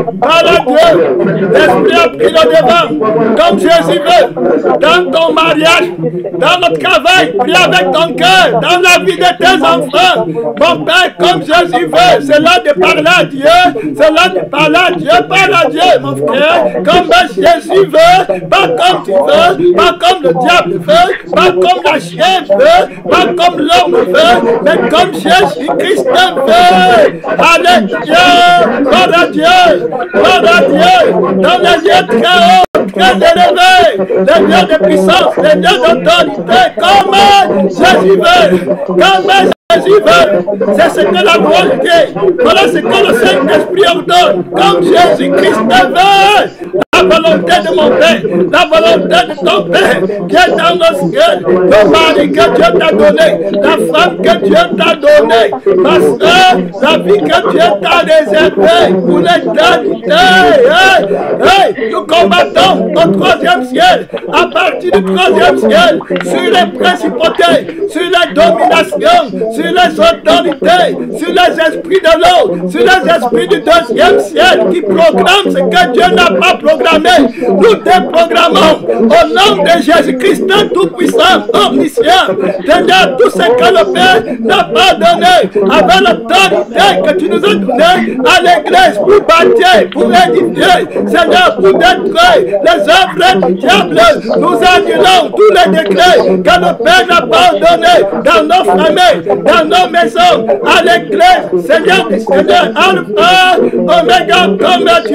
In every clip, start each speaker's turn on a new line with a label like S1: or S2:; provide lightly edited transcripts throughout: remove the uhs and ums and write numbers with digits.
S1: Voilà Dieu. L'Esprit a pris le devant. Comme Jésus veut. Dans ton mariage, dans notre travail, prie avec ton cœur, dans la vie de tes enfants. Mon Père, comme Jésus veut, c'est là de parler à Dieu. C'est là de parler à Dieu. Parle à Dieu, mon frère. Comme Jésus veut, pas comme tu veux, pas comme le diable veut, pas comme la chienne veut, pas comme l'homme veut, mais comme Jésus-Christ veut. Alléluia. Gloire à Dieu. Gloire à Dieu. Dans les lieux très hauts, très élevés, les lieux de puissance, les lieux d'autorité, comme Jésus veut. Comme Jésus veut. C'est ce que la volonté. Voilà ce que le Saint-Esprit ordonne. Comme Jésus-Christ veut. La volonté de mon Père, la volonté de ton Père, qui est dans le ciel, le mari que Dieu t'a donné, la femme que Dieu t'a donnée, parce que la vie que Dieu t'a réservée pour l'éternité. Nous combattons au troisième ciel, à partir du troisième ciel, sur les principautés, sur les dominations, sur les autorités, sur les esprits de l'eau, sur les esprits du deuxième ciel qui proclament ce que Dieu n'a pas proclamé. Nous déprogrammons au nom de Jésus-Christ tout-puissant, omniscient. Seigneur, tout ce que le Père n'a pas donné avec l'autorité que tu nous as donnée à l'église pour bâtir, pour édifier, Seigneur, pour détruire les œuvres du diable. Nous annulons tous les décrets que le Père n'a pas donnés dans nos familles, dans nos maisons, à l'église. Seigneur, Seigneur, Alpha, Oméga, comme tu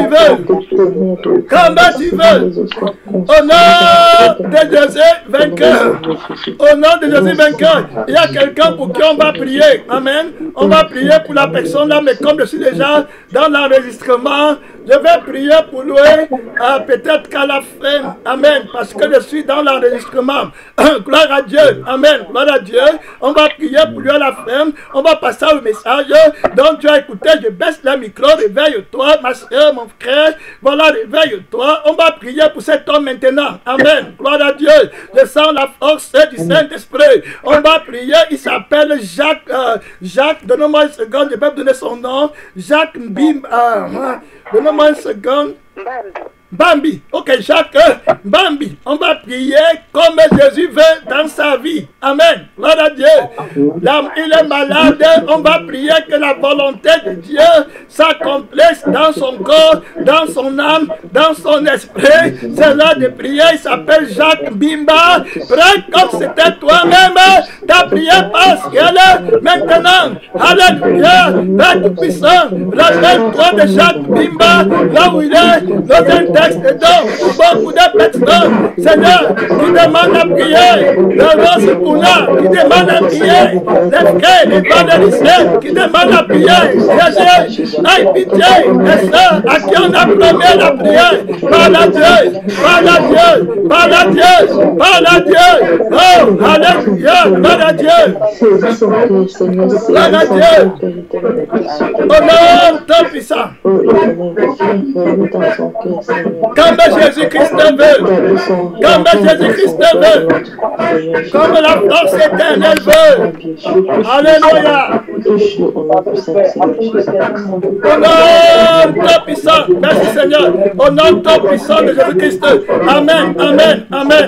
S1: veux. Comme tu veux. Au nom de Jésus vainqueur. Au nom de Jésus vainqueur. Il y a quelqu'un pour qui on va prier. Amen. On va prier pour la personne là, mais comme je suis déjà dans l'enregistrement, je vais prier pour lui, peut-être qu'à la fin. Amen. Parce que je suis dans l'enregistrement. Gloire à Dieu. Amen. Gloire à Dieu. On va prier pour lui à la fin. On va passer au message. Donc tu as écouté, je baisse le micro. Réveille-toi, ma soeur, mon frère. Voilà, réveille-toi. On va prier pour cet homme maintenant. Amen. Gloire à Dieu. Je sens la force du Saint-Esprit. On va prier. Il s'appelle Jacques. Jacques, donne-moi une seconde. Je vais vous donner son nom. Jacques Bim. Donne-moi une seconde. Bambi. Ok, Jacques Bambi. On va prier comme Jésus veut dans sa vie. Amen. Gloire à Dieu. Il est malade. On va prier que la volonté de Dieu s'accomplisse dans son corps, dans son âme, dans son esprit. C'est là de prier. Il s'appelle Jacques Bimba. Prie comme c'était toi-même. Ta prière passe. Maintenant. Alléluia. Père tout-puissant. Rappelle-toi de Jacques Bimba. Là où il est. Dans un texte de beaucoup de personnes, Seigneur, qui demandent à prier, le rose pour là, qui demandent à prier, les frères, les valériciens, qui demandent à prier, Jésus, aie pitié, les sœurs à qui on a promis la prière, parle à Dieu, parle à Dieu, parle à Dieu, parle à Dieu, oh, alléluia, gloire à Dieu, gloire à Dieu, au nom de puissant. Comme Jésus-Christ veut, comme Jésus-Christ veut, comme la force éternelle veut. Alléluia. Au nom de puissant, merci Seigneur, au nom de puissant de Jésus-Christ. Amen, amen, amen.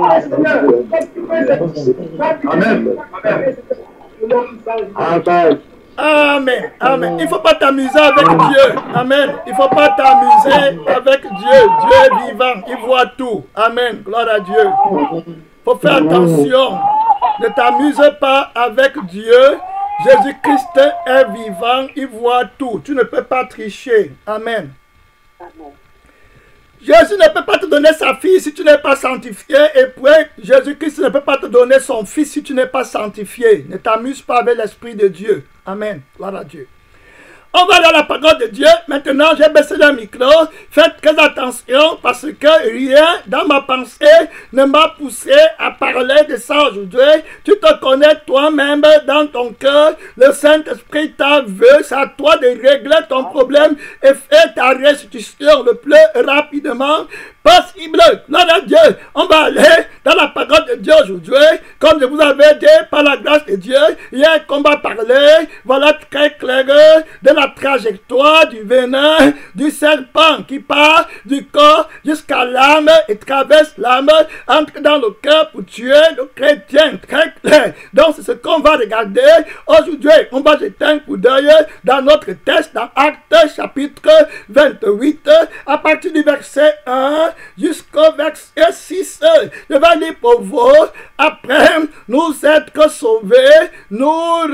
S1: Amen. Amen, amen. Il ne faut pas t'amuser avec Dieu. Amen. Il ne faut pas t'amuser avec Dieu. Dieu est vivant. Il voit tout. Amen. Gloire à Dieu. Il faut faire attention. Ne t'amuse pas avec Dieu. Jésus-Christ est vivant. Il voit tout. Tu ne peux pas tricher. Amen. Amen. Jésus ne peut pas te donner sa fille si tu n'es pas sanctifié. Et puis, Jésus-Christ ne peut pas te donner son fils si tu n'es pas sanctifié. Ne t'amuse pas avec l'Esprit de Dieu. Amen. Gloire à Dieu. On va aller à la parole de Dieu. Maintenant, j'ai baissé le micro. Faites très attention parce que rien dans ma pensée ne m'a poussé à parler de ça aujourd'hui. Tu te connais toi-même dans ton cœur. Le Saint-Esprit t'a vu. C'est à toi de régler ton problème et faire ta restitution le plus rapidement possible. Gloire à Dieu. On va aller dans la parole de Dieu aujourd'hui. Comme je vous avais dit, par la grâce de Dieu, hier qu'on va parler, voilà très clair, de la trajectoire du venin du serpent qui part du corps jusqu'à l'âme et traverse l'âme, entre dans le cœur pour tuer le chrétien. Très clair. Donc c'est ce qu'on va regarder aujourd'hui. On va jeter un coup d'œil dans notre texte, dans Actes chapitre 28, à partir du verset 1 jusqu'au verset 6. Je vais lire pour vous. Après nous être sauvés, nous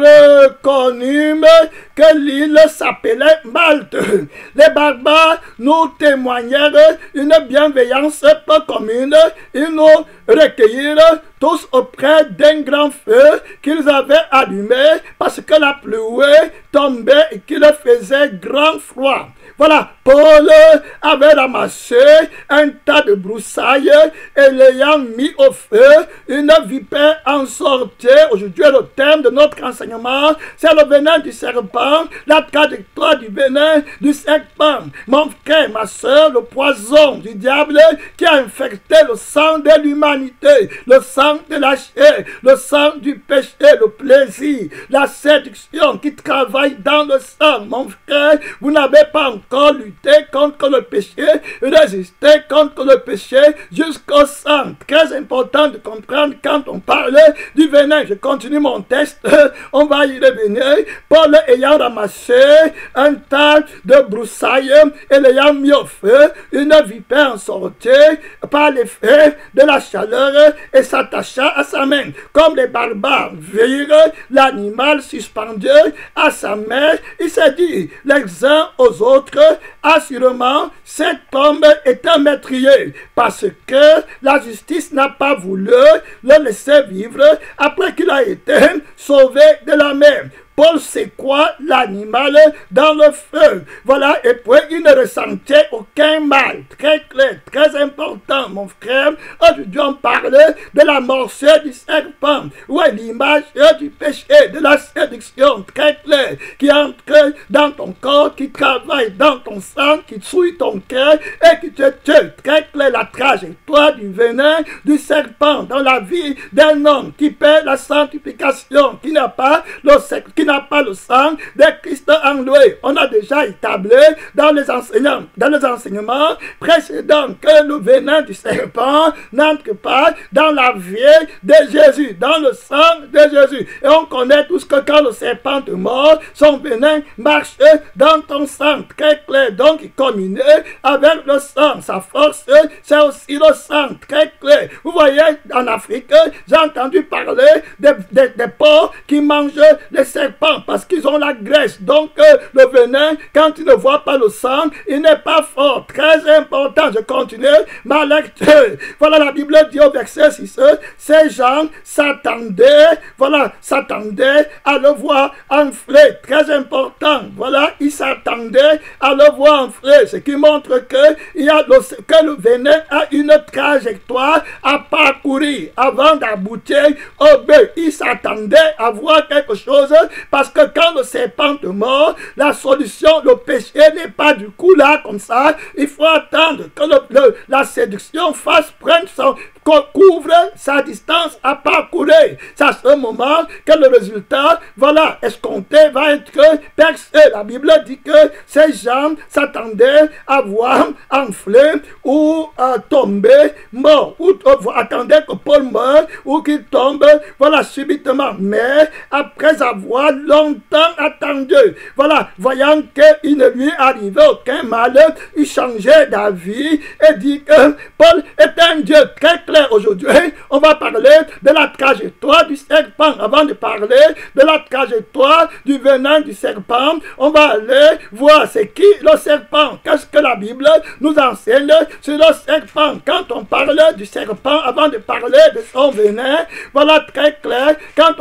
S1: reconnûmes que l'île s'appelait Malte. Les barbares nous témoignèrent une bienveillance peu commune. Ils nous recueillirent tous auprès d'un grand feu qu'ils avaient allumé parce que la pluie tombait et qu'il faisait grand froid. Voilà, Paul avait ramassé un tas de broussailles et l'ayant mis au feu, une vipère en sortait. Aujourd'hui, le thème de notre enseignement, c'est le venin du serpent, la trajectoire du venin du serpent. Mon frère, ma soeur, le poison du diable qui a infecté le sang de l'humanité, le sang de la chair, le sang du péché, le plaisir, la séduction qui travaille dans le sang. Mon frère, vous n'avez pas encore lutté contre le péché, résister contre le péché jusqu'au sang. Très important de comprendre quand on parle du venin. Je continue mon texte, on va y revenir. Paul ayant ramassé un tas de broussailles et l'ayant mis au feu, une vipère en sortit par l'effet de la chaleur et s'attacha à sa main. Comme les barbares virent l'animal suspendu à sa main, il s'est dit les uns aux autres, assurément, cet homme est un meurtrier, parce que la justice n'a pas voulu le laisser vivre après qu'il a été sauvé de la mer. Paul secoua l'animal dans le feu. Voilà, et puis il ne ressentait aucun mal. Très clair, très important, mon frère. Aujourd'hui, on parle de la morsure du serpent. Ouais, l'image du péché, de la séduction, très clair, qui entre dans ton corps, qui travaille dans ton sang, qui souille ton cœur et qui te tue. Très clair, la trajectoire du venin du serpent dans la vie d'un homme qui perd la sanctification, qui n'a pas le sang de Christ en lui. On a déjà établi dans les enseignements précédents que le venin du serpent n'entre pas dans la vie de Jésus, dans le sang de Jésus. Et on connaît tous que quand le serpent te mord, son venin marche dans ton sang. Très clair. Donc il communique avec le sang. Sa force, c'est aussi le sang. Très clair. Vous voyez, en Afrique, j'ai entendu parler des porcs qui mangent les serpents parce qu'ils ont la graisse. Donc le venin, quand ils ne voient pas le sang, il n'est pas fort. Très important. Je continue ma lecture. Voilà, la Bible dit au verset 6, ces gens s'attendaient, à le voir enfler. Très important. Voilà, ils s'attendaient à le voir enfler. Ce qui montre que le venin a une trajectoire à parcourir avant d'aboutir au but. Ils s'attendaient à voir quelque chose. Parce que quand le serpent te mord, la solution, le péché n'est pas du coup là comme ça. Il faut attendre que la séduction couvre sa distance à parcourir. C'est à ce moment que le résultat, voilà, escompté va être percé. La Bible dit que ces gens s'attendaient à voir enfler ou tomber mort. Ou attendaient que Paul meure ou qu'il tombe, voilà, subitement. Mais après avoir longtemps attendu, voilà, voyant qu'il ne lui arrivait aucun mal, il changeait d'avis et dit que Paul est un Dieu. Très clair aujourd'hui, on va parler de la trajectoire du serpent. Avant de parler de la trajectoire du venin du serpent, on va aller voir c'est qui le serpent. Qu'est-ce que la Bible nous enseigne sur le serpent? Quand on parle du serpent, avant de parler de son venin, voilà très clair, quand on parle du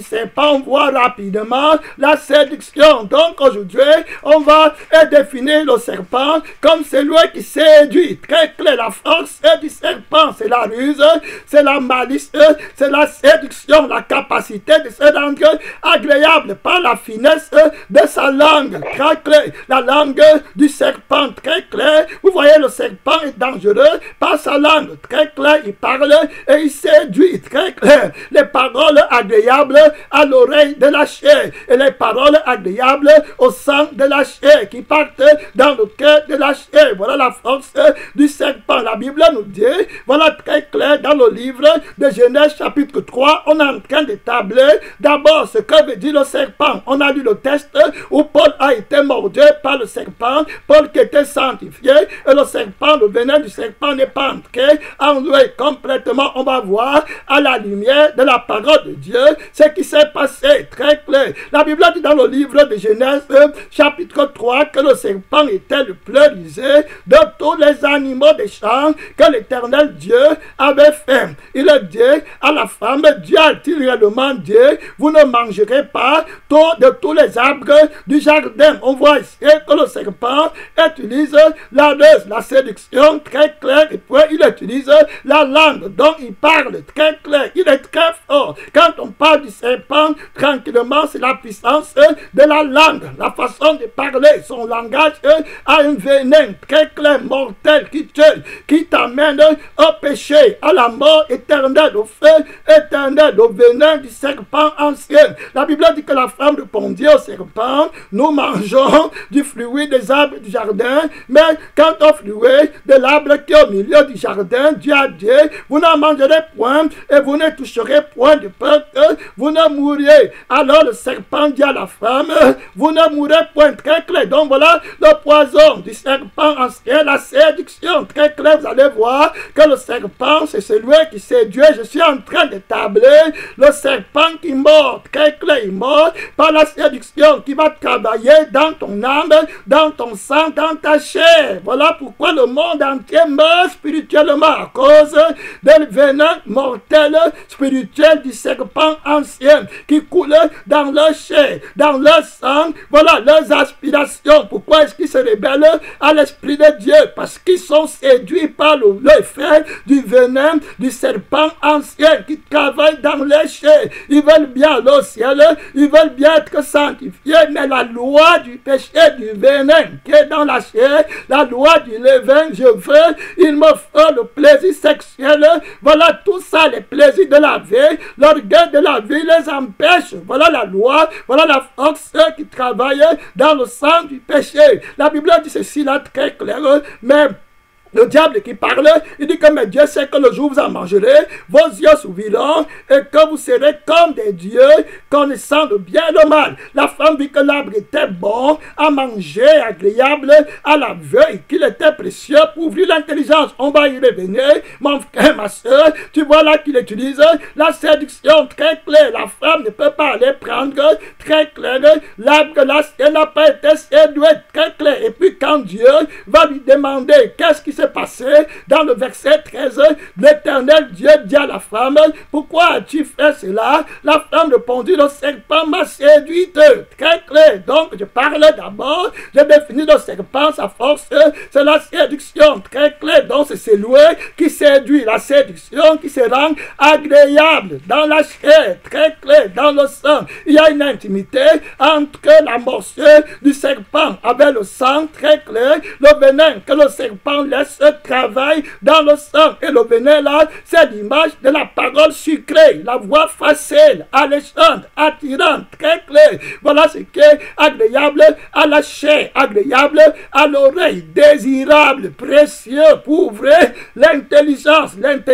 S1: serpent, on voit rapidement la séduction. Donc aujourd'hui, on va définir le serpent comme celui qui séduit. Très clair, la force du serpent, c'est la ruse, c'est la malice, c'est la séduction, la capacité de se rendre agréable par la finesse de sa langue. Très clair, la langue du serpent, très clair. Vous voyez, le serpent est dangereux par sa langue. Très clair, il parle et il séduit. Très clair, les paroles agréables à l'oreille de la chair et les paroles agréables au sang de la chair qui partent dans le cœur de la chair. Voilà la force du serpent. La Bible nous dit, voilà très clair dans le livre de Genèse chapitre 3, on est en train d'établir d'abord ce que veut dire le serpent. On a lu le texte où Paul a été mordu par le serpent, Paul qui était sanctifié, et le serpent, le venin du serpent n'est pas entré en lui complètement. On va voir à la lumière de la parole de Dieu ce qui s'est passé très clair. La Bible dit dans le livre de Genèse chapitre 3 que le serpent était le plus rusé de tous les animaux des champs que l'Éternel Dieu avait fait. Il a dit à la femme, Dieu a-t-il réellement dit, vous ne mangerez pas de tous les arbres du jardin. On voit ici que le serpent utilise la ruse, la séduction très claire, et puis il utilise la langue, donc il parle très clair, il est très fort. Quand on parle du serpent, tranquillement, c'est la puissance de la langue, la façon de parler, son langage a un venin très clair, mortel, qui tue, qui t'amène au péché, à la mort éternelle, au feu éternel, au venin du serpent ancien. La Bible dit que la femme répondit au serpent, nous mangeons du fruit des arbres du jardin, mais quant au fruit de l'arbre qui est au milieu du jardin, Dieu a dit, vous n'en mangerez point et vous ne toucherez point de peur que vous ne mouriez. Alors le serpent dit à la femme, vous ne mourrez point. Très clair. Donc voilà le poison du serpent ancien, la séduction. Très clair, vous allez voir que le serpent, c'est celui qui séduit. Je suis en train d'établir le serpent qui mord. Très clair, il mord par la séduction qui va travailler dans ton âme, dans ton sang, dans ta chair. Voilà pourquoi le monde entier meurt spirituellement à cause del venin mortel spirituel du serpent ancien qui coule dans leur chair, dans leur sang. Voilà leurs aspirations. Pourquoi est-ce qu'ils se rebellent à l'Esprit de Dieu? Parce qu'ils sont séduits par l'effet du venin du serpent ancien qui travaille dans leur chair. Ils veulent bien aller au ciel, ils veulent bien être sanctifiés, mais la loi du péché, du venin qui est dans la chair, la loi du levain, je veux, il me faut le plaisir sexuel. Voilà tout ça, les plaisirs de la vie, l'orgueil de la vie les empêche. Voilà la loi, voilà la force qui travaille dans le sang du péché. La Bible dit ceci là très clair, mais le diable qui parle, il dit que mais Dieu sait que le jour où vous en mangerez, vos yeux s'ouvriront et que vous serez comme des dieux, connaissant le bien et le mal. La femme vit que l'arbre était bon à manger, agréable à la vue, et qu'il était précieux pour ouvrir l'intelligence. On va y revenir, mon frère, ma soeur. Tu vois là qu'il utilise la séduction très claire. La femme ne peut pas aller prendre très clair l'arbre là, elle n'a pas été séduite très clair. Et puis quand Dieu va lui demander qu'est-ce qui se passé dans le verset 13, l'Éternel Dieu dit à la femme, pourquoi as-tu fait cela? La femme répondit, le serpent m'a séduite. Très clair. Donc je parle d'abord, je définis le serpent, sa force, c'est la séduction. Très clair. Donc c'est celui qui séduit, la séduction qui se rend agréable dans la chair. Très clair. Dans le sang, il y a une intimité entre la morsure du serpent avec le sang. Très clair. Le venin que le serpent laisse travail dans le sang. Et le venin là, c'est l'image de la parole sucrée, la voix facile, alléchante, attirante, très claire. Voilà ce qui est agréable à la chair, agréable à l'oreille, désirable, précieux pour ouvrir l'intelligence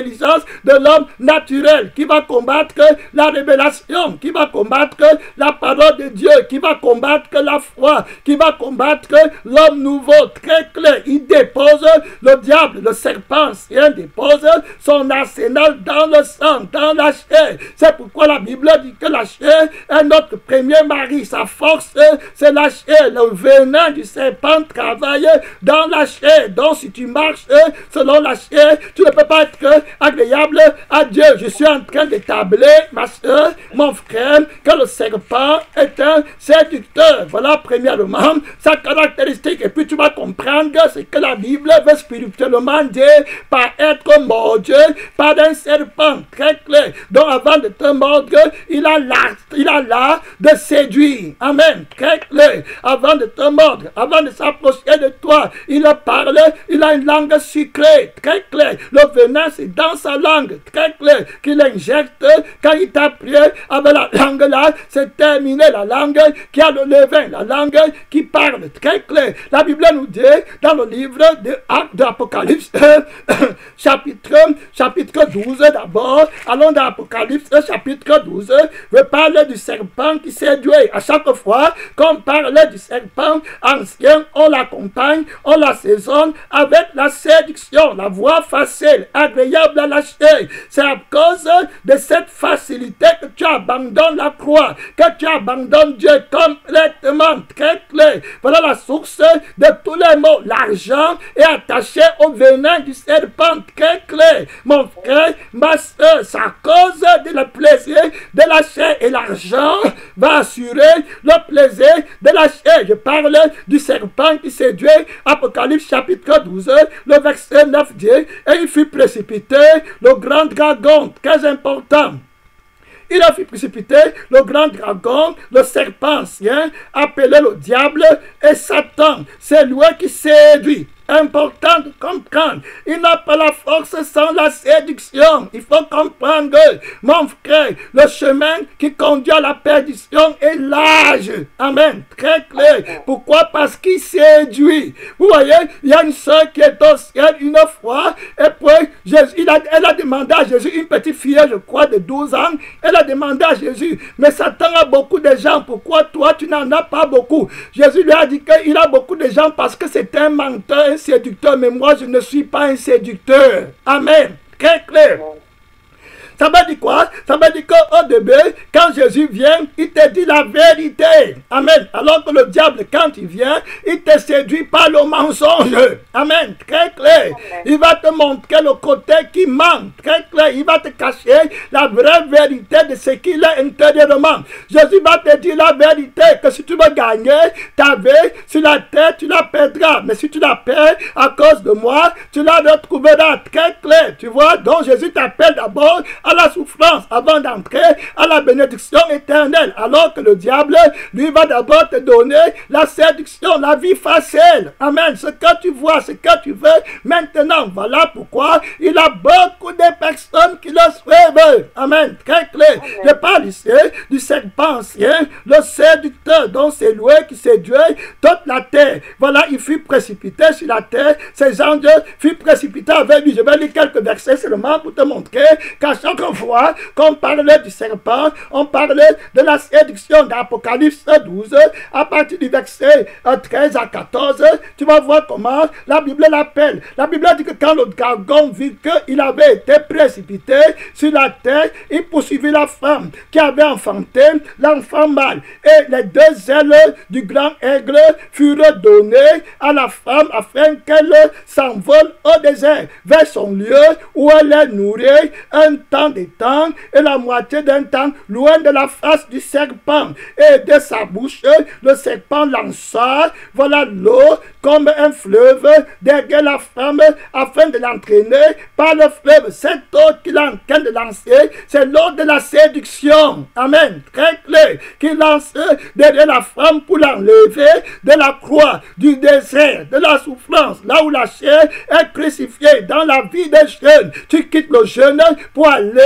S1: de l'homme naturel qui va combattre la révélation, qui va combattre la parole de Dieu, qui va combattre la foi, qui va combattre l'homme nouveau, très clair. Il dépose le le diable, le serpent ancien, dépose son arsenal dans le sang, dans la chair. C'est pourquoi la Bible dit que la chair est notre premier mari. Sa force, c'est la chair. Le venin du serpent travaille dans la chair. Donc si tu marches selon la chair, tu ne peux pas être agréable à Dieu. Je suis en train d'établir, ma soeur, mon frère, que le serpent est un séducteur. Voilà premièrement sa caractéristique. Et puis tu vas comprendre ce que la Bible veut spirituellement dire par être mordu par un serpent. Très clair. Donc avant de te mordre, il a l'art de séduire. Amen. Très clair. Avant de te mordre, avant de s'approcher de toi, il parle, il a une langue sucrée. Très clair. Le venin, c'est dans sa langue. Très clair. Qu'il injecte quand il t'a pris avec la langue là, c'est terminé. La langue qui a le levain, la langue qui parle. Très clair. La Bible nous dit dans le livre de l'Apocalypse, chapitre 12 d'abord. Allons dans l'Apocalypse, chapitre 12. Je parle du serpent qui séduit. À chaque fois qu'on parle du serpent ancien, on l'accompagne, on l'assaisonne avec la séduction, la voie facile, agréable à l'acheter. C'est à cause de cette facilité que tu abandonnes la croix, que tu abandonnes Dieu complètement. Très clair. Voilà la source de tous les maux. L'argent est attaché au venin du serpent. Très clair. Mon frère, ma soeur, c'est à cause de le plaisir de la chair, et l'argent va assurer le plaisir de la chair. Je parle du serpent qui séduit. Apocalypse chapitre 12, le verset 9 dit, et il fut précipité, le grand dragon, très important. Il a fait précipiter le grand dragon, le serpent ancien, appelé le diable et Satan. C'est lui qui séduit. Important de comprendre. Il n'a pas la force sans la séduction. Il faut comprendre, mon frère, le chemin qui conduit à la perdition est large. Amen. Très clair. Pourquoi? Parce qu'il séduit. Vous voyez, il y a une soeur qui est au ciel une fois, et puis Jésus, elle a demandé à Jésus, une petite fille, je crois, de 12 ans, elle a demandé à Jésus, mais Satan a beaucoup de gens, pourquoi toi tu n'en as pas beaucoup? Jésus lui a dit qu'il a beaucoup de gens parce que c'est un menteur, un séducteur, mais moi je ne suis pas un séducteur. Amen. Très clair. Ça veut dire quoi? Ça veut dire qu'au début, quand Jésus vient, il te dit la vérité. Amen. Alors que le diable, quand il vient, il te séduit par le mensonge. Amen. Très clair. Amen. Il va te montrer le côté qui manque. Très clair. Il va te cacher la vraie vérité de ce qu'il est intérieurement. Jésus va te dire la vérité, que si tu veux gagner ta vie sur la terre, tu la perdras. Mais si tu la perds à cause de moi, tu la retrouveras. Très clair. Tu vois? Donc Jésus t'appelle d'abord à la souffrance avant d'entrer à la bénédiction éternelle, alors que le diable lui va d'abord te donner la séduction, la vie facile. Amen. Ce que tu vois, ce que tu veux maintenant. Voilà pourquoi il a beaucoup de personnes qui le suivent. Amen. Très clair. Amen. Je parle ici du serpent ancien, le séducteur, dont c'est lui qui séduit toute la terre. Voilà, il fut précipité sur la terre. Ces anges furent précipités avec lui. Je vais lire quelques versets seulement pour te montrer qu'à chaque fois qu'on parlait du serpent, on parlait de la séduction d'Apocalypse 12, à partir du verset 13 à 14, tu vas voir comment la Bible l'appelle. La Bible dit que quand le dragon vit qu'il avait été précipité sur la terre, il poursuivit la femme qui avait enfanté l'enfant mâle. Et les deux ailes du grand aigle furent données à la femme afin qu'elle s'envole au désert vers son lieu où elle est nourrie un temps des temps et la moitié d'un temps loin de la face du serpent, et de sa bouche le serpent lança, voilà l'eau comme un fleuve derrière la femme afin de l'entraîner par le fleuve. Cette eau qu'il est en train de lancer, c'est l'eau de la séduction. Amen. Très clair. Qu'il lance derrière la femme pour l'enlever de la croix, du désert, de la souffrance, là où la chair est crucifiée. Dans la vie des jeunes, tu quittes le jeûne pour aller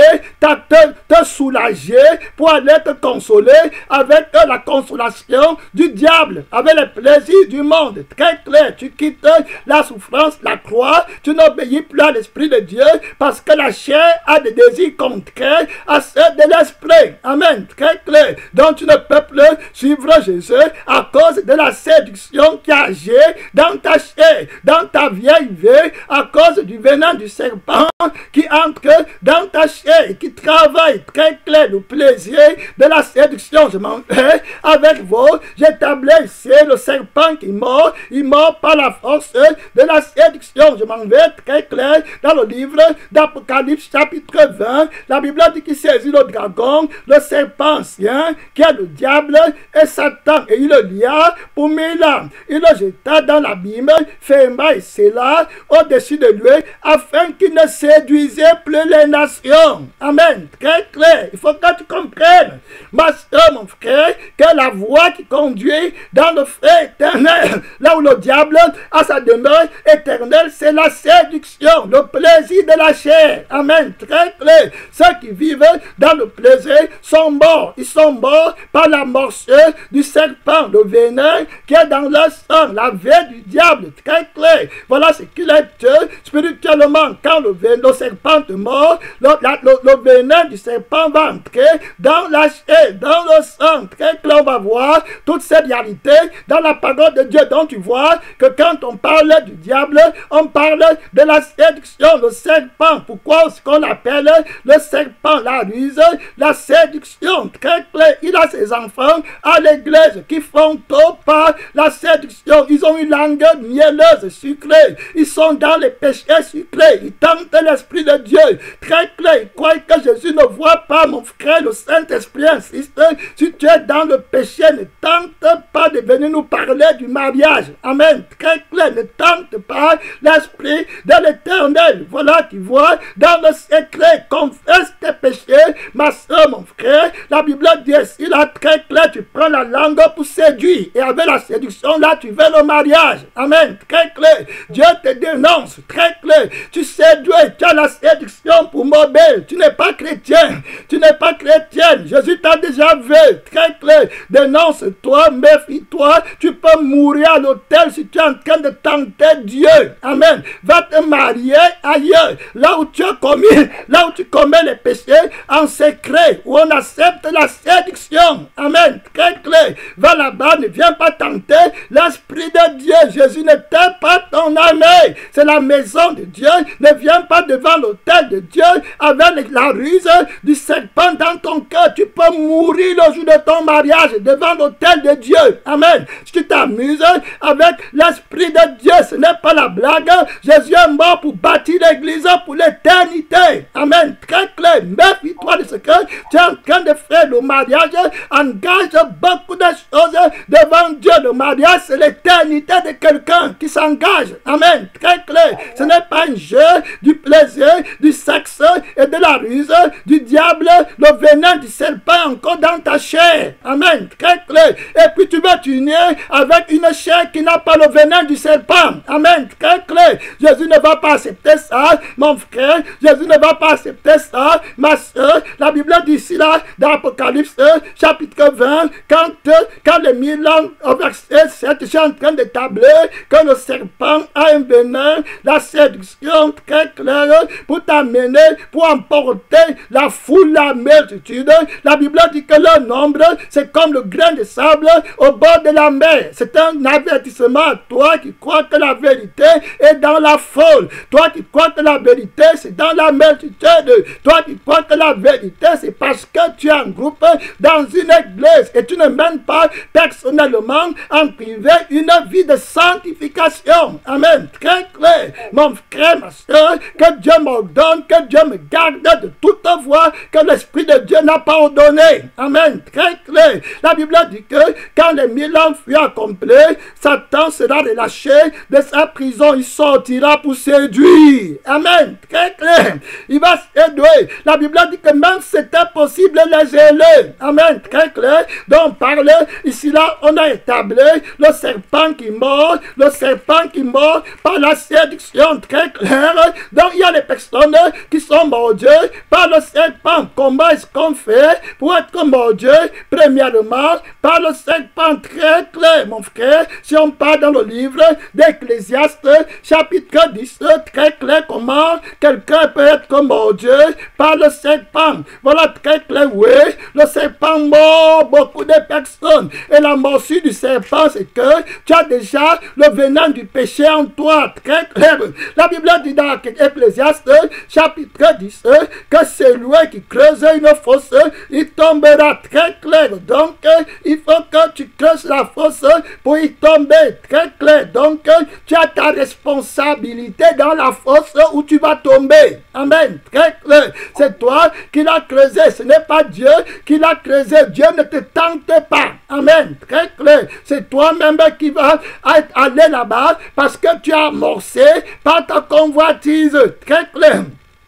S1: te soulager, pour aller te consoler avec la consolation du diable, avec les plaisirs du monde. Très clair. Tu quittes la souffrance, la croix, tu n'obéis plus à l'Esprit de Dieu parce que la chair a des désirs contraires à ceux de l'Esprit. Amen. Très clair. Donc tu ne peux plus suivre Jésus à cause de la séduction qui agit dans ta chair, dans ta vieille vie, à cause du venin du serpent qui entre dans ta chair et qui travaille très clair le plaisir de la séduction. Je m'en vais avec vous. J'établis ici le serpent qui mord. Il mord par la force de la séduction. Je m'en vais très clair dans le livre d'Apocalypse chapitre 20. La Bible dit qu'il saisit le dragon, le serpent ancien, qui est le diable et Satan. Et il le lia pour 1000 ans. Il le jeta dans l'abîme, ferma et scella au-dessus de lui, afin qu'il ne séduisait plus les nations. Amen. Très clair. Il faut que tu comprennes, ma soeur, mon frère, que la voie qui conduit dans le feu éternel, là où le diable a sa demeure éternelle, c'est la séduction, le plaisir de la chair. Amen. Très clair. Ceux qui vivent dans le plaisir sont morts. Ils sont morts par la morsure du serpent, le venin qui est dans leur sang, la vie du diable. Très clair. Voilà ce qu'il est spirituellement. Quand le serpent te mord, le venin du serpent va entrer dans la chair, dans le sang. Très clair, on va voir toute cette réalité dans la parole de Dieu. Donc tu vois que quand on parle du diable, on parle de la séduction, le serpent. Pourquoi est-ce qu'on appelle le serpent la ruse, la séduction? Très clair, il a ses enfants à l'église qui font tout par la séduction. Ils ont une langue mielleuse, sucrée. Ils sont dans les péchés sucrés. Ils tentent l'Esprit de Dieu. Très clair, ils croient que Jésus ne voit pas, mon frère. Le Saint-Esprit insiste. Si tu es dans le péché, ne tente pas de venir nous parler du mariage. Amen. Très clair, ne tente pas l'Esprit de l'Éternel. Voilà, tu vois, dans le secret, confesse tes péchés, ma soeur, mon frère. La Bible dit ici, là, très clair, tu prends la langue pour séduire. Et avec la séduction, là, tu veux le mariage. Amen. Très clair. Dieu te dénonce. Très clair. Tu séduis, tu as la séduction pour mobile. Tu n'es pas chrétien. Tu n'es pas chrétienne. Jésus t'a déjà vu. Très clair. Dénonce-toi, méfie-toi. Tu peux mourir à l'autel si tu es en train de tenter Dieu. Amen. Va te marier ailleurs. Là où tu as commis, là où tu commets les péchés en secret, où on accepte la séduction. Amen. Très clair. Va là-bas, ne viens pas tenter l'Esprit de Dieu. Jésus n'était pas ton ami. C'est la maison de Dieu. Ne viens pas devant l'autel de Dieu avec la ruse du serpent dans ton cœur. Tu peux mourir le jour de ton mariage devant l'autel de Dieu. Amen. Si tu t'amuses avec l'Esprit de Dieu, ce n'est pas la blague. Jésus est mort pour bâtir l'église pour l'éternité. Amen. Très clair. Méfie-toi de ce que tu es en train de faire. Le mariage engage beaucoup de choses devant Dieu. Le mariage, c'est l'éternité de quelqu'un qui s'engage. Amen. Très clair. Ce n'est pas un jeu du plaisir, du sexe et de la ruse du diable, le venin du serpent encore dans ta chair. Amen. Très clair. Et puis tu vas t'unir avec une chair qui n'a pas le venin du serpent. Amen. Très clair. Jésus ne va pas accepter ça, mon frère. Jésus ne va pas accepter ça, ma soeur. La Bible dit ici, là, dans Apocalypse chapitre 20, quand les 1000 ans au verset 7, je suis en train d'établir que le serpent a un venin, la séduction très claire pour t'amener, pour emporter la foule, la multitude. La Bible dit que leur nombre, c'est comme le grain de sable au bord de la mer. C'est un avertissement à toi qui crois que la vérité est dans la foule. Toi qui crois que la vérité, c'est dans la multitude. Toi qui crois que la vérité, c'est parce que tu es en groupe dans une église et tu ne mènes pas personnellement en privé une vie de sanctification. Amen. Très clair. Mon frère, ma soeur, que Dieu m'ordonne, que Dieu me garde de toute voie que l'Esprit de Dieu n'a pas ordonné. Amen. Très clair. La Bible dit que quand les 1000 ans furent accomplis, Satan sera relâché de sa prison. Il sort sortira pour séduire. Amen. Très clair. Il va séduire. La Bible dit que même c'était possible les ailer. Amen. Très clair. Donc on parle, ici là, on a établi le serpent qui mord, par la séduction. Très clair. Donc il y a les personnes qui sont mordues par le serpent. Comment est-ce qu'on fait pour être mordu? Premièrement, par le serpent. Très clair, mon frère. Si on part dans le livre d'Ecclésiaste, chapitre 10, très clair comment quelqu'un peut être mordu par le serpent. Voilà, très clair, oui. Le serpent mord beaucoup de personnes. Et la morsure du serpent, c'est que tu as déjà le venin du péché en toi. Très clair. La Bible dit dans Ecclésiaste, chapitre 10, que celui qui creuse une fosse, il tombera. Très clair. Donc, il faut que tu creuses la fosse pour y tomber. Très clair. Donc, tu as ta responsabilité dans la fosse où tu vas tomber. Amen. Très clair. C'est toi qui l'as creusé. Ce n'est pas Dieu qui l'a creusé. Dieu ne te tente pas. Amen. Très clair. C'est toi-même qui vas aller là-bas parce que tu as amorcé par ta convoitise. Très clair.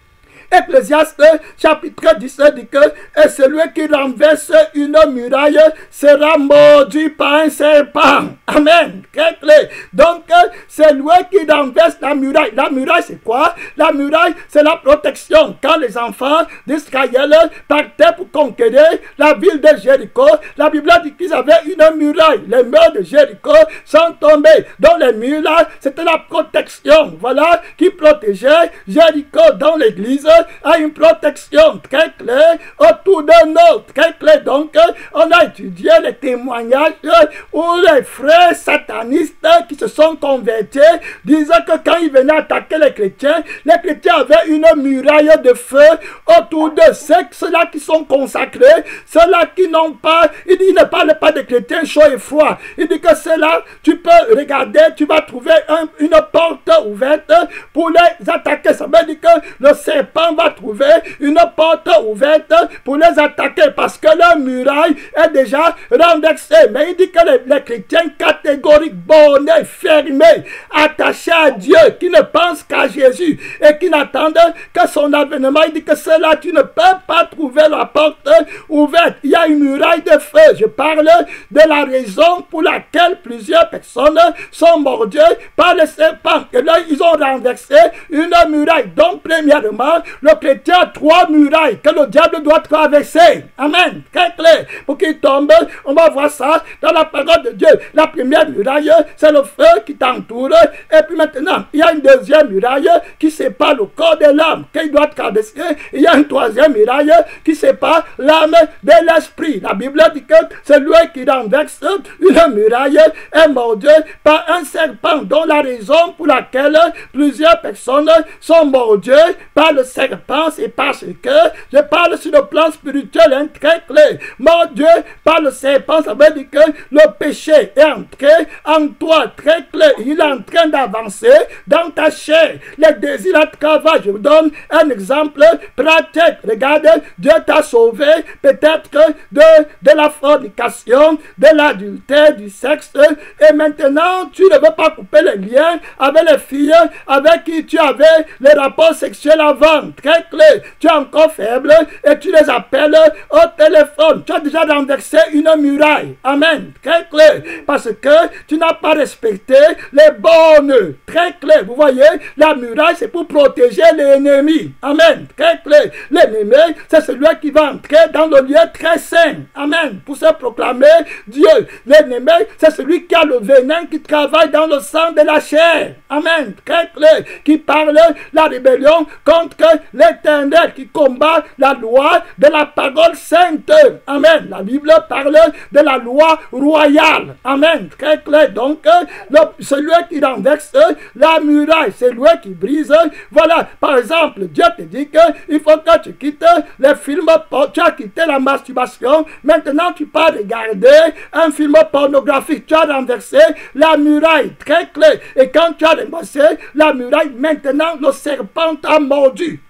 S1: Ecclésiaste chapitre 17 dit que et celui qui renverse une muraille sera mordu par un serpent. Amen. Très clair. Donc, c'est lui qui renverse la muraille. La muraille, c'est quoi? La muraille, c'est la protection. Quand les enfants d'Israël partaient pour conquérir la ville de Jéricho, la Bible dit qu'ils avaient une muraille. Les murs de Jéricho sont tombés. Donc, les murs là, c'était la protection. Voilà, qui protégeait Jéricho. Dans l'église, a une protection très claire autour de nous. Très clair. Donc, on a étudié les témoignages où les frères satanistes qui se sont convertis disaient que quand ils venaient attaquer les chrétiens avaient une muraille de feu autour d'eux. C'est ceux-là qui sont consacrés, ceux-là qui n'ont pas, il ne parle pas de chrétiens chauds et froids. Il dit que ceux-là, tu peux regarder, tu vas trouver une porte ouverte pour les attaquer. Ça veut dire que le serpent va trouver une porte ouverte pour les attaquer parce que leur muraille est déjà renversée. Mais il dit que les chrétiens catégoriques, bornés, fermés, attachés à Dieu, qui ne pensent qu'à Jésus et qui n'attendent que son avènement, il dit que cela, tu ne peux pas trouver la porte ouverte. Il y a une muraille de feu. Je parle de la raison pour laquelle plusieurs personnes sont mordues par le serpent. Et là, ils ont renversé une muraille. Donc, premièrement, le chrétien a 3 murailles que le diable doit traverser. Amen. Très clair. Pour qu'il tombe, on va voir ça dans la parole de Dieu. La première muraille, c'est le feu qui t'entoure. Et puis maintenant, il y a une deuxième muraille qui sépare le corps de l'âme qu'il doit traverser. Il y a une troisième muraille qui sépare l'âme de l'esprit. La Bible dit que celui qui renverse une muraille est mordu par un serpent, dont la raison pour laquelle plusieurs personnes sont mordues par le serpent, c'est parce que je parle sur le plan spirituel, hein, très clair. Mordu par le serpent, ça veut dire que le péché est entré en toi, très clair. Il est en train d'avancer dans ta chair. Les désirs à travail. Je vous donne un exemple pratique. Regarde, Dieu t'a sauvé peut-être de la fornication, de l'adultère, du sexe. Et maintenant, tu ne veux pas couper les liens avec les filles avec qui tu avais les rapports sexuels avant. Très clair. Tu es encore faible et tu les appelles au téléphone. Tu as déjà renversé une muraille. Amen. Très clair. Parce que tu n'as pas respecté les bornes. Très clair. Vous voyez, la muraille, c'est pour protéger l'ennemi. Amen. Très clair. L'ennemi, c'est celui qui va entrer dans le lieu très saint. Amen. Pour se proclamer Dieu. L'ennemi, c'est celui qui a le venin qui travaille dans le sang de la chair. Amen. Très clair. Qui parle la rébellion contre l'Éternel, qui combat la loi de la parole sainte. Amen. La Bible parle de la loi royale. Amen. Très clair. Donc, celui qui renverse la muraille, c'est lui qui brise. Voilà. Par exemple, Dieu te dit qu'il faut que tu quittes les films. Tu as quitté la masturbation. Maintenant, tu peux regarder un film pornographique. Tu as renversé la muraille. Très clair. Et quand tu as renversé la muraille, maintenant, le serpent t'a mordu.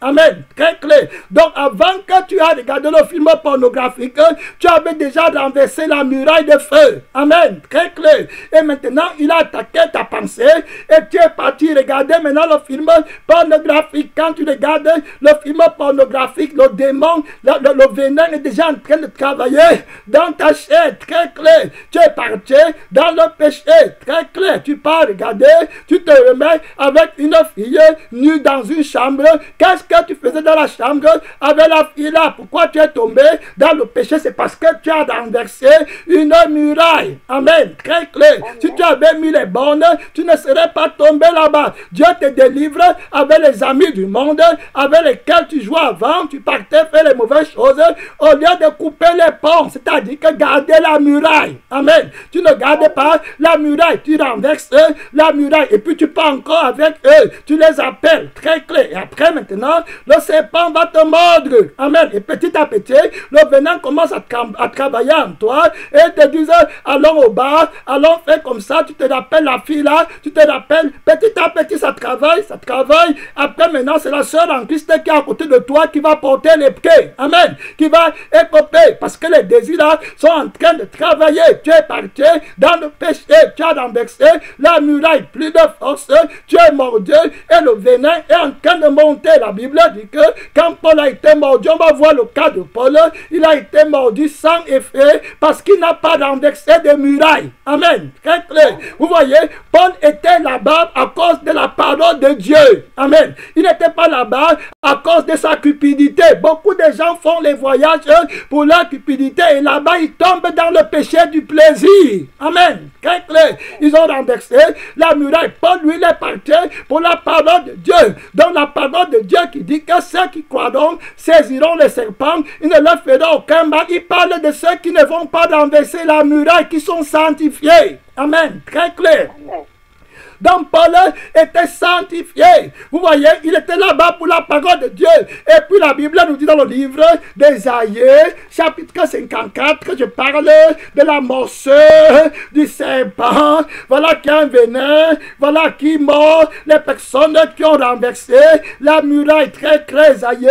S1: Amen. Très clair. Donc, avant que tu aies regardé le film pornographique, tu avais déjà renversé la muraille de feu. Amen. Très clair. Et maintenant, il a attaqué ta pensée et tu es parti regarder maintenant le film pornographique. Quand tu regardes le film pornographique, le démon, le venin est déjà en train de travailler dans ta chair. Très clair. Tu es parti dans le péché. Très clair. Tu pars regarder, tu te remets avec une fille nue dans une chambre. Qu'est-ce que tu faisais dans la chambre avec la fille là? Pourquoi tu es tombé dans le péché? C'est parce que tu as renversé une muraille. Amen. Très clair. Si tu avais mis les bornes, tu ne serais pas tombé là-bas. Dieu te délivre avec les amis du monde avec lesquels tu jouais avant. Tu partais faire les mauvaises choses au lieu de couper les ponts. C'est-à-dire que garder la muraille. Amen. Tu ne gardes pas la muraille. Tu renverses la muraille. Et puis tu pars encore avec eux. Tu les appelles. Très clair. Et après maintenant, le serpent va te mordre. Amen. Et petit à petit, le venin commence à travailler en toi et te dit, allons au bar, allons faire comme ça. Tu te rappelles la fille là, tu te rappelles. Petit à petit, ça travaille, ça travaille. Après maintenant, c'est la sœur en Christ qui est à côté de toi qui va porter les pieds. Amen. Qui va écoper parce que les désirs là sont en train de travailler. Tu es parti dans le péché, tu as renversé la muraille, plus de force, tu es mordu et le venin est en train de monter. La Bible dit que quand Paul a été mordu, on va voir le cas de Paul, il a été mordu sans effet parce qu'il n'a pas renversé de muraille. Amen. Très clair. Vous voyez, Paul était là-bas à cause de la parole de Dieu. Amen. Il n'était pas là-bas à cause de sa cupidité. Beaucoup de gens font les voyages pour leur cupidité et là-bas ils tombent dans le péché du plaisir. Amen. Très clair. Ils ont renversé la muraille. Paul, lui, il est parti pour la parole de Dieu. Donc la parole de Dieu qui dit que ceux qui croiront saisiront les serpents, ils ne leur feront aucun mal. Il parle de ceux qui ne vont pas renverser la muraille, qui sont sanctifiés. Amen. Très clair. Amen. Donc Paul était sanctifié. Vous voyez, il était là-bas pour la parole de Dieu. Et puis la Bible nous dit dans le livre d'Ésaïe, chapitre 54, je parle de la morsure du serpent. Voilà qui a un venin, voilà qui mord les personnes qui ont renversé la muraille. Très clair, Ésaïe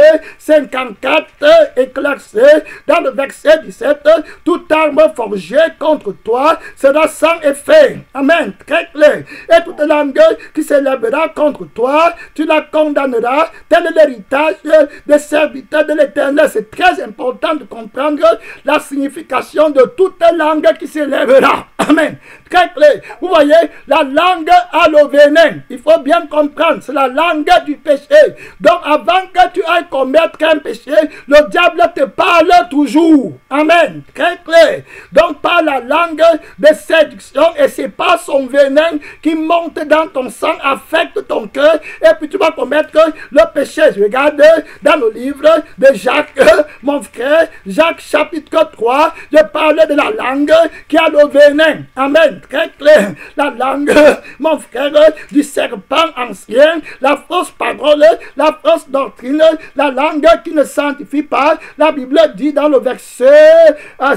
S1: 54 éclairci dans le verset 17. Toute arme forgée contre toi sera sans effet. Amen. Très clair. Et toute langue qui s'élèvera contre toi, tu la condamneras. Tel est l'héritage des serviteurs de l'Éternel. C'est très important de comprendre la signification de toute langue qui s'élèvera. Amen. Très clair. Vous voyez, la langue a le venin. Il faut bien comprendre. C'est la langue du péché. Donc, avant que tu ailles commettre un péché, le diable te parle toujours. Amen. Très clair. Donc, par la langue de séduction, et c'est pas son venin qui monte dans ton sang, affecte ton cœur, et puis tu vas commettre le péché. Je regarde dans le livre de Jacques, mon frère, Jacques chapitre 3, je parlais de la langue qui a le venin. Amen. Très clair. La langue, mon frère, du serpent ancien, la fausse parole, la fausse doctrine, la langue qui ne sanctifie pas. La Bible dit dans le verset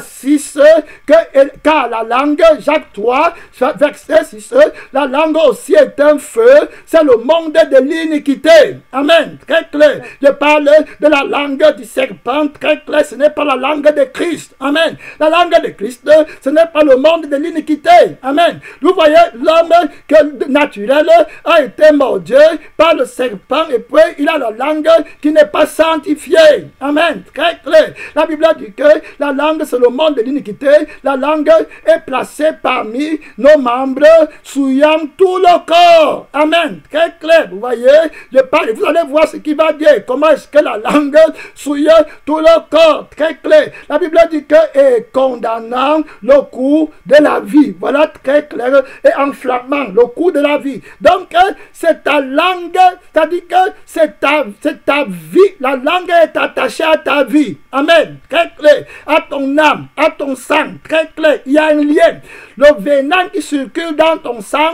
S1: 6 que car la langue, Jacques 3, verset 6, la langue aussi est un feu, c'est le monde de l'iniquité. Amen. Très clair. Je parle de la langue du serpent, très clair, ce n'est pas la langue de Christ. Amen. La langue de Christ, ce n'est pas le monde de l'iniquité. Amen. Vous voyez, l'homme naturel a été mordu par le serpent et puis il a la langue qui n'est pas sanctifiée. Amen. Très clair. La Bible dit que la langue c'est le monde de l'iniquité. La langue est placée parmi nos membres, souillant tout le corps. Amen. Très clair. Vous voyez, je parle, vous allez voir ce qu'il va dire. Comment est-ce que la langue souille tout le corps. Très clair. La Bible dit que est condamnant le cours de la vie. Voilà très clair. Et enflammant le cours de la vie. Donc, c'est ta langue, c'est-à-dire que c'est ta vie. La langue est attachée à ta vie. Amen. Très clair. À ton âme, à ton sang. Très clair. Il y a un lien. Le venin qui circule dans ton sang, ça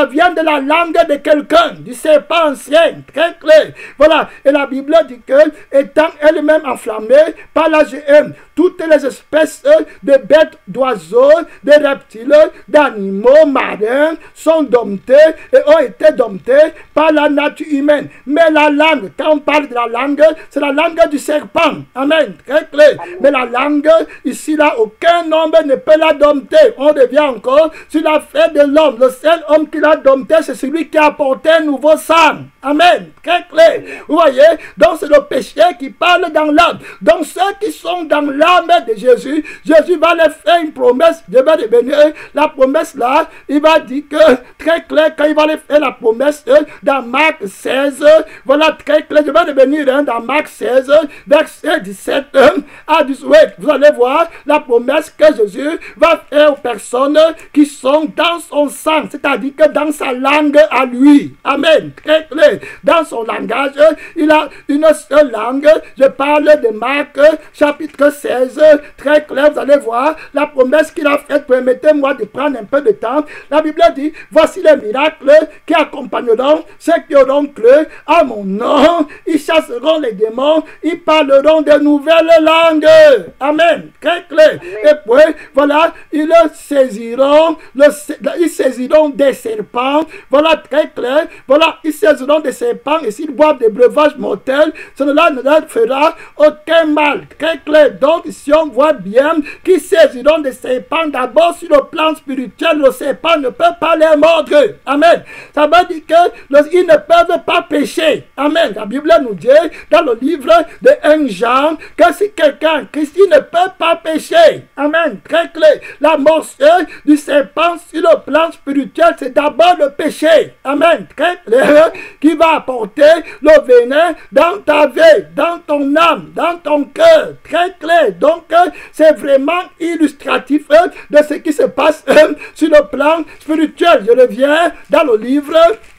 S1: ça vient de la langue de quelqu'un, du serpent ancien, très clair. Voilà, et la Bible dit que, étant elle-même enflammée par la GM, toutes les espèces de bêtes, d'oiseaux, de reptiles, d'animaux marins sont domptés et ont été domptés par la nature humaine. Mais la langue, quand on parle de la langue, c'est la langue du serpent. Amen. Très clair. Mais la langue, ici, là, aucun homme ne peut la dompter. On revient encore sur la fête de l'homme. Le seul homme qui l'a dompté, c'est celui qui a apporté un nouveau sang. Amen. Très clair. Vous voyez? Donc, c'est le péché qui parle dans l'âme. Donc, ceux qui sont dans l'âme de Jésus, Jésus va leur faire une promesse. Je vais devenir la promesse là. Il va dire que, très clair, quand il va leur faire la promesse dans Marc 16, voilà, très clair, je vais devenir dans Marc 16, verset 17 à 18. Vous allez voir la promesse que Jésus va faire aux personnes qui sont dans son sang, c'est-à-dire que dans sa langue à lui. Amen. Très clair. Dans son langage, il a une seule langue. Je parle de Marc, chapitre 16, très clair. Vous allez voir la promesse qu'il a faite. Permettez-moi de prendre un peu de temps. La Bible dit, voici les miracles qui accompagneront ceux qui auront cru à mon nom. Ils chasseront les démons. Ils parleront de nouvelles langues. Amen. Très clair. Et puis, voilà, ils saisiront des serpents. Voilà, très clair. Voilà, ils saisiront des serpents et s'ils boivent des breuvages mortels, cela ne leur fera aucun mal. Très clair. Donc, si on voit bien qu'ils saisiront des serpents, d'abord sur le plan spirituel, le serpent ne peut pas les mordre. Amen. Ça veut dire qu'ils ne peuvent pas pécher. Amen. La Bible nous dit dans le livre de 1 Jean que si quelqu'un, Christ, ne peut pas pécher. Amen. Très clair. La morsure du serpent sur le plan spirituel, c'est d'abord le péché. Amen. Très clair. Qui va apporter le venin dans ta vie, dans ton âme, dans ton cœur. Très clair. Donc, c'est vraiment illustratif de ce qui se passe sur le plan spirituel. Je reviens dans le livre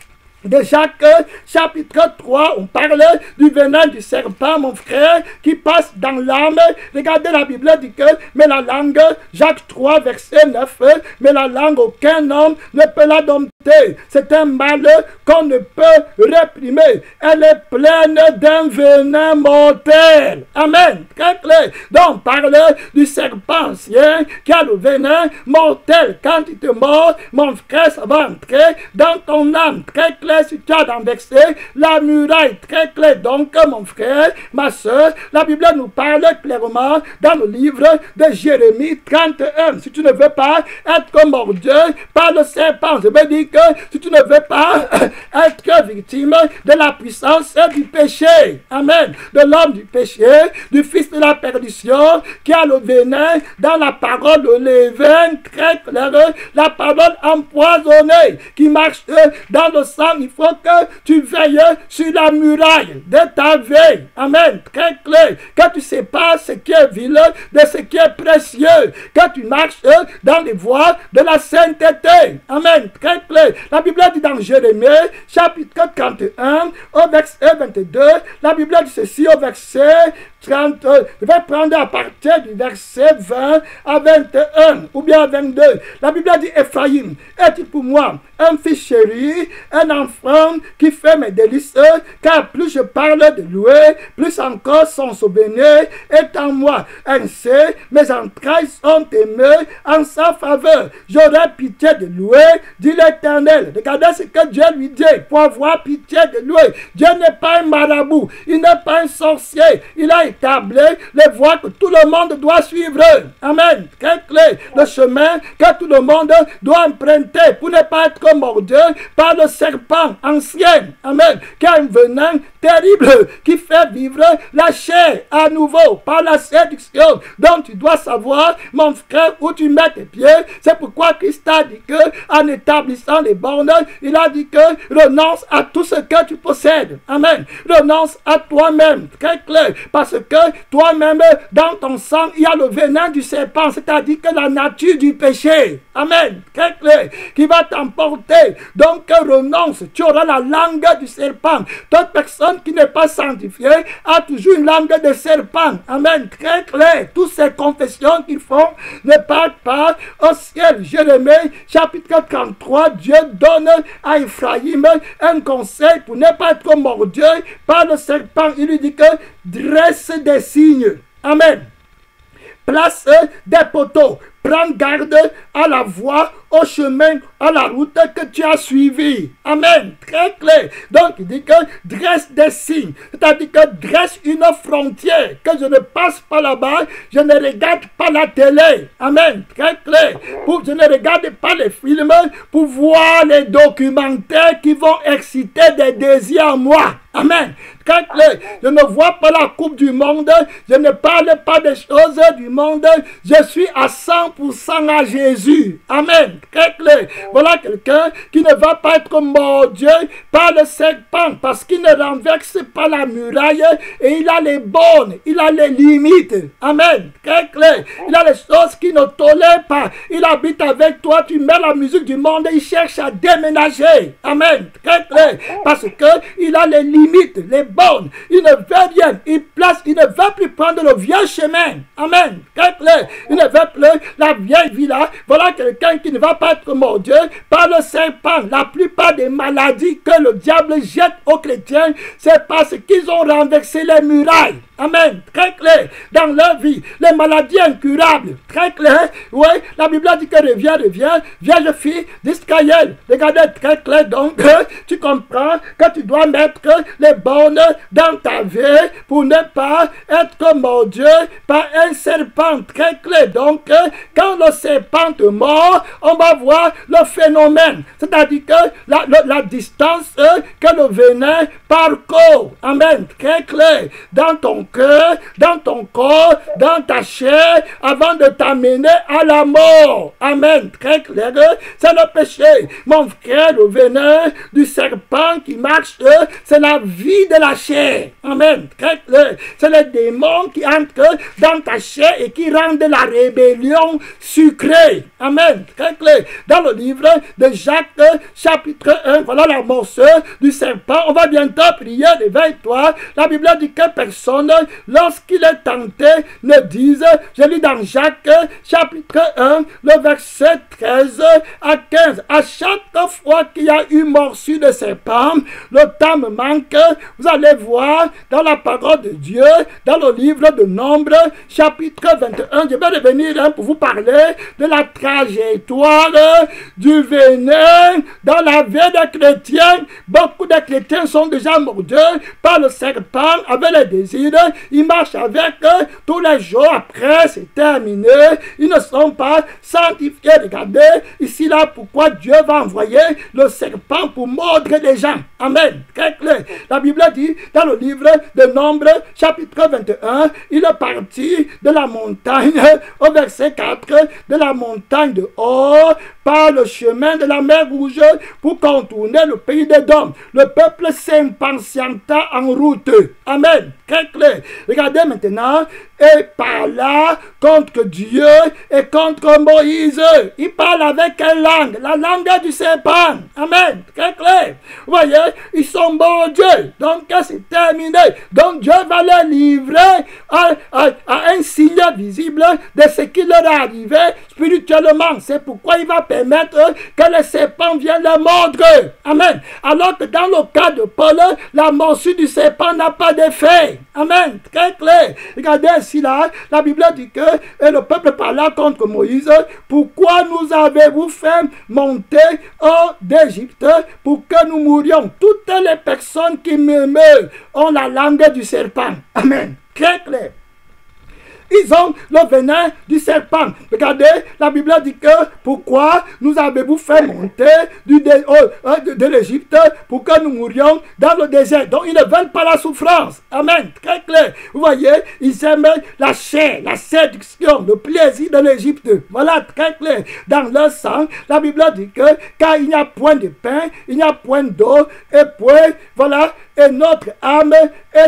S1: de Jacques, chapitre 3, on parle du venin du serpent, mon frère, qui passe dans l'âme. Regardez, la Bible dit que, mais la langue, Jacques 3, verset 9, mais la langue, aucun homme ne peut la dompter. C'est un mal qu'on ne peut réprimer. Elle est pleine d'un venin mortel. Amen. Très clair. Donc, on parle du serpent ancien qui a le venin mortel. Quand il te mord, mon frère, ça va entrer dans ton âme. Très clair. Si tu as renversé la muraille, très clair. Donc, mon frère, ma soeur, la Bible nous parle clairement dans le livre de Jérémie 31. Si tu ne veux pas être mordu par le serpent, je veux dire que si tu ne veux pas être victime de la puissance du péché, amen, de l'homme du péché, du fils de la perdition, qui a le venin dans la parole de levain, très clair, la parole empoisonnée, qui marche dans le sang. Il faut que tu veilles sur la muraille de ta vie. Amen. Très clair. Que tu sépares ce qui est vil de ce qui est précieux. Que tu marches dans les voies de la sainteté. Amen. Très clair. La Bible dit dans Jérémie, chapitre 31, au verset 22, la Bible dit ceci au verset 30. Je vais prendre à partir du verset 20 à 21 ou bien à 22. La Bible dit Ephraïm, est-il pour moi un fils chéri, un enfant qui fait mes délices, car plus je parle de lui, plus encore son souvenir est en moi. Ainsi, mes entrailles sont aimées en sa faveur. J'aurai pitié de lui, dit l'Éternel. Regardez ce que Dieu lui dit pour avoir pitié de lui. Dieu n'est pas un marabout, il n'est pas un sorcier. Il a établi les voies que tout le monde doit suivre. Amen. Très clair. Le chemin que tout le monde doit emprunter pour ne pas être mordu par le serpent ancien. Amen. Qui a un venin terrible qui fait vivre la chair à nouveau par la séduction. Donc tu dois savoir, mon frère, où tu mets tes pieds. C'est pourquoi Christ a dit que, en établissant les bornes, il a dit que renonce à tout ce que tu possèdes. Amen. Renonce à toi-même. Très clair. Parce que toi-même, dans ton sang, il y a le venin du serpent, c'est-à-dire que la nature du péché. Amen. Très clair. Qui va t'emporter porter. Donc renonce, tu auras la langue du serpent. Toute personne qui n'est pas sanctifiée a toujours une langue de serpent. Amen. Très clair. Toutes ces confessions qu'ils font ne partent pas au ciel. Jérémie, chapitre 33, Dieu donne à Ephraïm un conseil pour ne pas être mordu par le serpent. Il lui dit que dresse des signes. Amen. Place des poteaux. Prends garde à la voie, au chemin, à la route que tu as suivi. Amen. Très clair. Donc, il dit que dresse des signes. C'est-à-dire que dresse une frontière. Que je ne passe pas là-bas. Je ne regarde pas la télé. Amen. Très clair. Je ne regarde pas les films pour voir les documentaires qui vont exciter des désirs en moi. Amen. Très clair. Je ne vois pas la coupe du monde. Je ne parle pas des choses du monde. Je suis à 100% à Jésus. Amen. Très clair. Voilà quelqu'un qui ne va pas être mordu par le serpent parce qu'il ne renverse pas la muraille et il a les bornes, il a les limites. Amen. Très clair. Il a les choses qu'il ne tolère pas. Il habite avec toi, tu mets la musique du monde et il cherche à déménager. Amen. Très clair. Parce que il a les limites, les bornes. Il ne veut rien. Il ne veut plus prendre le vieux chemin. Amen. Très clair. Il ne veut plus la vieille vie là. Voilà quelqu'un qui ne va pas être mordu par le serpent. La plupart des maladies que le diable jette aux chrétiens, c'est parce qu'ils ont renversé les murailles. Amen. Très clair. Dans leur vie, les maladies incurables. Très clair. Oui, la Bible dit que reviens, vierge fille d'Israël. Regardez, très clair. Donc, tu comprends que tu dois mettre les bornes dans ta vie pour ne pas être mordu par un serpent. Très clair. Donc, quand le serpent te mord, on va voir le phénomène. C'est-à-dire que la distance que le venin parcourt. Amen. Très clair. Dans ton cœur, dans ton corps, dans ta chair, avant de t'amener à la mort. Amen. Très clair. C'est le péché. Mon frère, le venin du serpent qui marche, c'est la vie de la chair. Amen. Très clair. C'est les démons qui entrent dans ta chair et qui rendent la rébellion sucrée. Amen. Très clair. Dans le livre de Jacques, chapitre 1, voilà la morsure du serpent. On va bientôt prier, réveille-toi. La Bible dit que personne, lorsqu'il est tenté, ne dise, je lis dans Jacques, chapitre 1, le verset 13 à 15. À chaque fois qu'il y a eu morsure de serpent, le temps me manque. Vous allez voir dans la parole de Dieu, dans le livre de Nombre, chapitre 21. Je vais revenir pour vous parler de la trajectoire du venin dans la vie des chrétiens. Beaucoup de chrétiens sont déjà mordus par le serpent avec les désirs. Ils marchent avec tous les jours. Après, c'est terminé. Ils ne sont pas sanctifiés. Regardez ici là pourquoi Dieu va envoyer le serpent pour mordre les gens. Amen. Très clair. La Bible dit dans le livre de Nombre, chapitre 21, il est parti de la montagne au verset 4, de la montagne de Hor par le chemin de la mer Rouge pour contourner le pays d'Édom. Le peuple s'impatienta en route. Amen. Très clair. Regardez maintenant, et parla contre Dieu et contre Moïse. Il parle avec quelle langue? La langue du serpent. Amen. Très clair. Vous voyez, ils sont mordus. Donc, c'est terminé. Donc, Dieu va les livrer à un signe visible de ce qui leur est arrivé spirituellement. C'est pourquoi il va permettre que le serpent vienne les mordre. Amen. Alors que dans le cas de Paul, la morsure du serpent n'a pas d'effet. Amen. Très clair. Regardez ici là, la Bible dit que et le peuple parla contre Moïse. Pourquoi nous avez-vous fait monter hors d'Égypte pour que nous mourions? Toutes les personnes qui murmurent ont la langue du serpent. Amen. Très clair. Ils ont le venin du serpent. Regardez, la Bible dit que pourquoi nous avez-vous fait monter de l'Égypte pour que nous mourions dans le désert. Donc ils ne veulent pas la souffrance. Amen. Très clair. Vous voyez, ils aiment la chair, la séduction, le plaisir de l'Égypte. Voilà, très clair. Dans leur sang, la Bible dit que car il n'y a point de pain, il n'y a point d'eau, et puis voilà, et notre âme est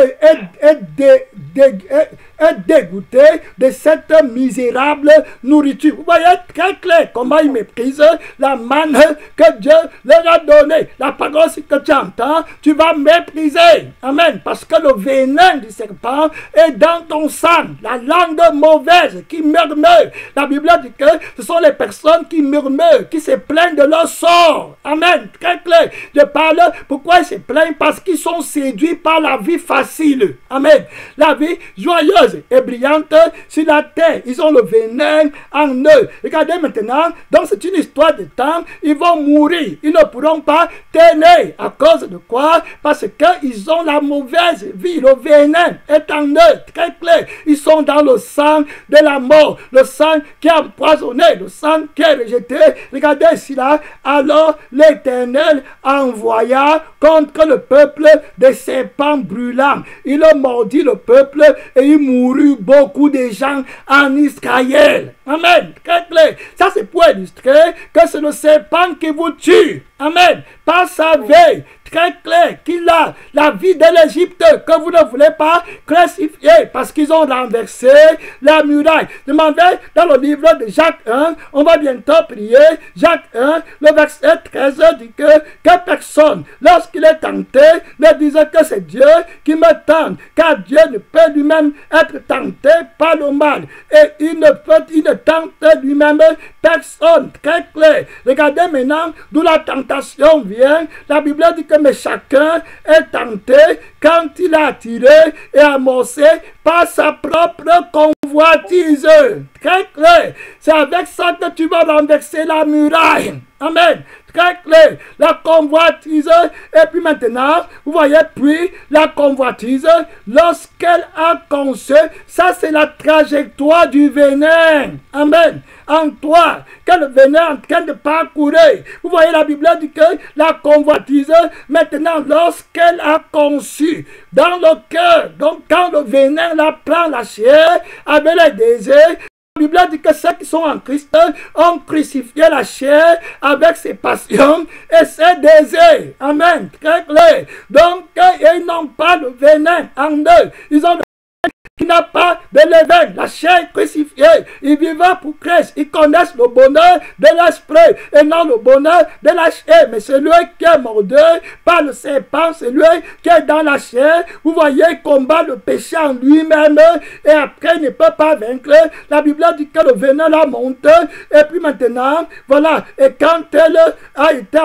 S1: dégoûtée de cette misérable nourriture. Vous voyez très clair comment ils méprisent la manne que Dieu leur a donnée. La parole que tu entends, tu vas mépriser. Amen. Parce que le venin du serpent est dans ton sang. La langue mauvaise qui murmure. La Bible dit que ce sont les personnes qui murmurent, qui se plaignent de leur sort. Amen. Très clair. Je parle, pourquoi ils se plaignent? Parce qu'ils sont séduits par la vie facile. Amen. La vie joyeuse et brillante sur la terre. Ils ont le venin en eux. Regardez maintenant, donc c'est une histoire de temps. Ils vont mourir. Ils ne pourront pas tenir. À cause de quoi? Parce qu'ils ont la mauvaise vie. Le venin est en eux. Très clair. Ils sont dans le sang de la mort. Le sang qui est empoisonné. Le sang qui est rejeté. Regardez ici là. Alors l'Éternel envoya contre le peuple des serpents brûlants. Il a mordu le peuple et il mourut beaucoup de gens en Israël. Amen. Très clair. Ça c'est pour illustrer que c'est le serpent qui vous tue. Amen. Par sa veille, très clair qu'il a la vie de l'Égypte que vous ne voulez pas crucifier parce qu'ils ont renversé la muraille. Demandez dans le livre de Jacques 1, on va bientôt prier. Jacques 1, le verset 13 dit que personne, lorsqu'il est tenté, ne dise que c'est Dieu qui me tente, car Dieu ne peut lui-même être tenté par le mal. Et il ne tente lui-même personne. Très clair. Regardez maintenant d'où la tentation vient. La Bible dit que mais chacun est tenté quand il a attiré et amorcé par sa propre convoitise. Très clair. C'est avec ça que tu vas renverser la muraille. Amen. Très clair. La convoitise. Et puis maintenant, vous voyez, puis la convoitise, lorsqu'elle a conçu, ça c'est la trajectoire du venin. Amen. En toi, que le venin est en train de parcourir. Vous voyez, la Bible dit que la convoitise, maintenant, lorsqu'elle a conçu dans le cœur, donc quand le venin la prend la chair avec les désirs, la Bible dit que ceux qui sont en Christ ont crucifié la chair avec ses passions et ses désirs. Amen. Très clair. Donc, ils n'ont pas le venin en eux. Ils ont qui n'a pas de levain, la chair crucifiée. Ils vivent pour Christ. Ils connaissent le bonheur de l'esprit et non le bonheur de la chair. Mais celui qui est mordu par le serpent, celui qui est dans la chair, vous voyez, il combat le péché en lui-même et après il ne peut pas vaincre. La Bible dit que le venin la monte et puis maintenant, voilà, et quand elle a été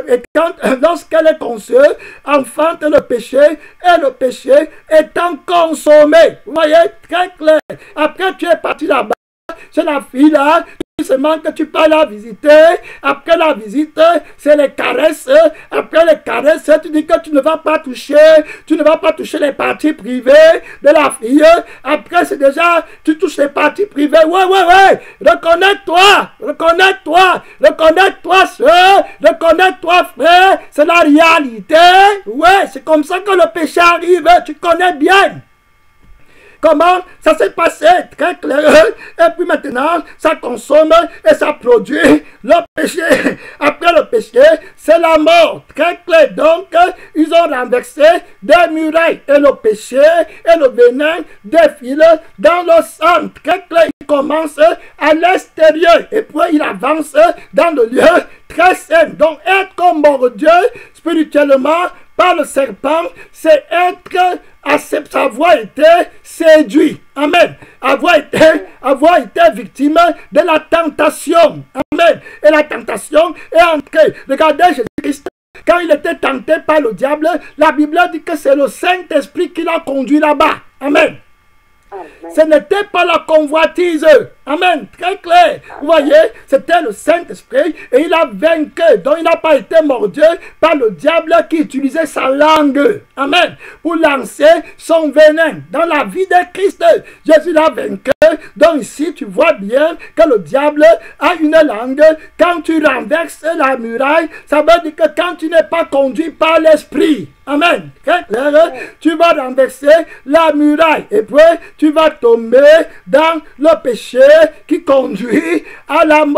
S1: lorsqu'elle est conçue, enfante le péché et le péché étant consommé. Vous voyez, très clair. Après, tu es parti là-bas, c'est la fille là, seulement que tu peux la visiter. Après la visite, c'est les caresses. Après les caresses, tu dis que tu ne vas pas toucher les parties privées de la fille. Après, c'est déjà, tu touches les parties privées. Ouais. Reconnais-toi, soeur, reconnais-toi, frère. C'est la réalité. Ouais, c'est comme ça que le péché arrive. Tu connais bien. Comment ça s'est passé? Très clair. Et puis maintenant, ça consomme et ça produit le péché. Après le péché, c'est la mort. Très clair. Donc, ils ont renversé des murailles. Et le péché et le venin défilent dans le sang. Très clair. Il commence à l'extérieur. Et puis, il avance dans le lieu très saint. Donc, être mordu spirituellement par le serpent, c'est être avoir été séduit. Amen. Avoir été victime de la tentation. Amen. Et la tentation est entrée. Regardez Jésus-Christ. Quand il était tenté par le diable, la Bible dit que c'est le Saint-Esprit qui l'a conduit là-bas. Amen. Ce n'était pas la convoitise. Amen. Très clair. Vous voyez, c'était le Saint-Esprit et il a vaincu. Donc il n'a pas été mordu par le diable qui utilisait sa langue. Amen. Pour lancer son venin dans la vie de Christ. Jésus l'a vaincu. Donc ici, tu vois bien que le diable a une langue. Quand tu renverses la muraille, ça veut dire que quand tu n'es pas conduit par l'Esprit, amen, tu vas renverser la muraille et puis tu vas tomber dans le péché qui conduit à la mort.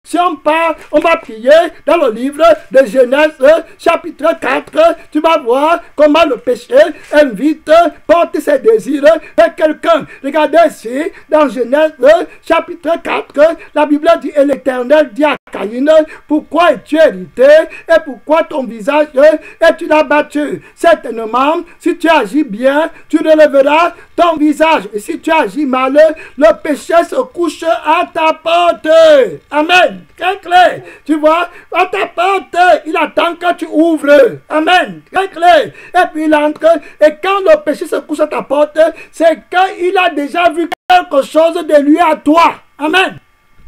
S1: Si on part, on va prier dans le livre de Genèse, chapitre 4, tu vas voir comment le péché invite, porte ses désirs vers quelqu'un. Regardez ici, dans Genèse, chapitre 4, la Bible dit, et l'Éternel dit à Caïn, pourquoi es-tu irrité et pourquoi ton visage est-tu abattu? Certainement, si tu agis bien, tu relèveras ton visage. Et si tu agis mal, le péché se couche à ta porte. Amen. Très clair. Tu vois, à ta porte, il attend que tu ouvres. Amen. Très clair. Et puis il entre. Et quand le péché se couche à ta porte, c'est qu'il a déjà vu quelque chose de lui à toi. Amen.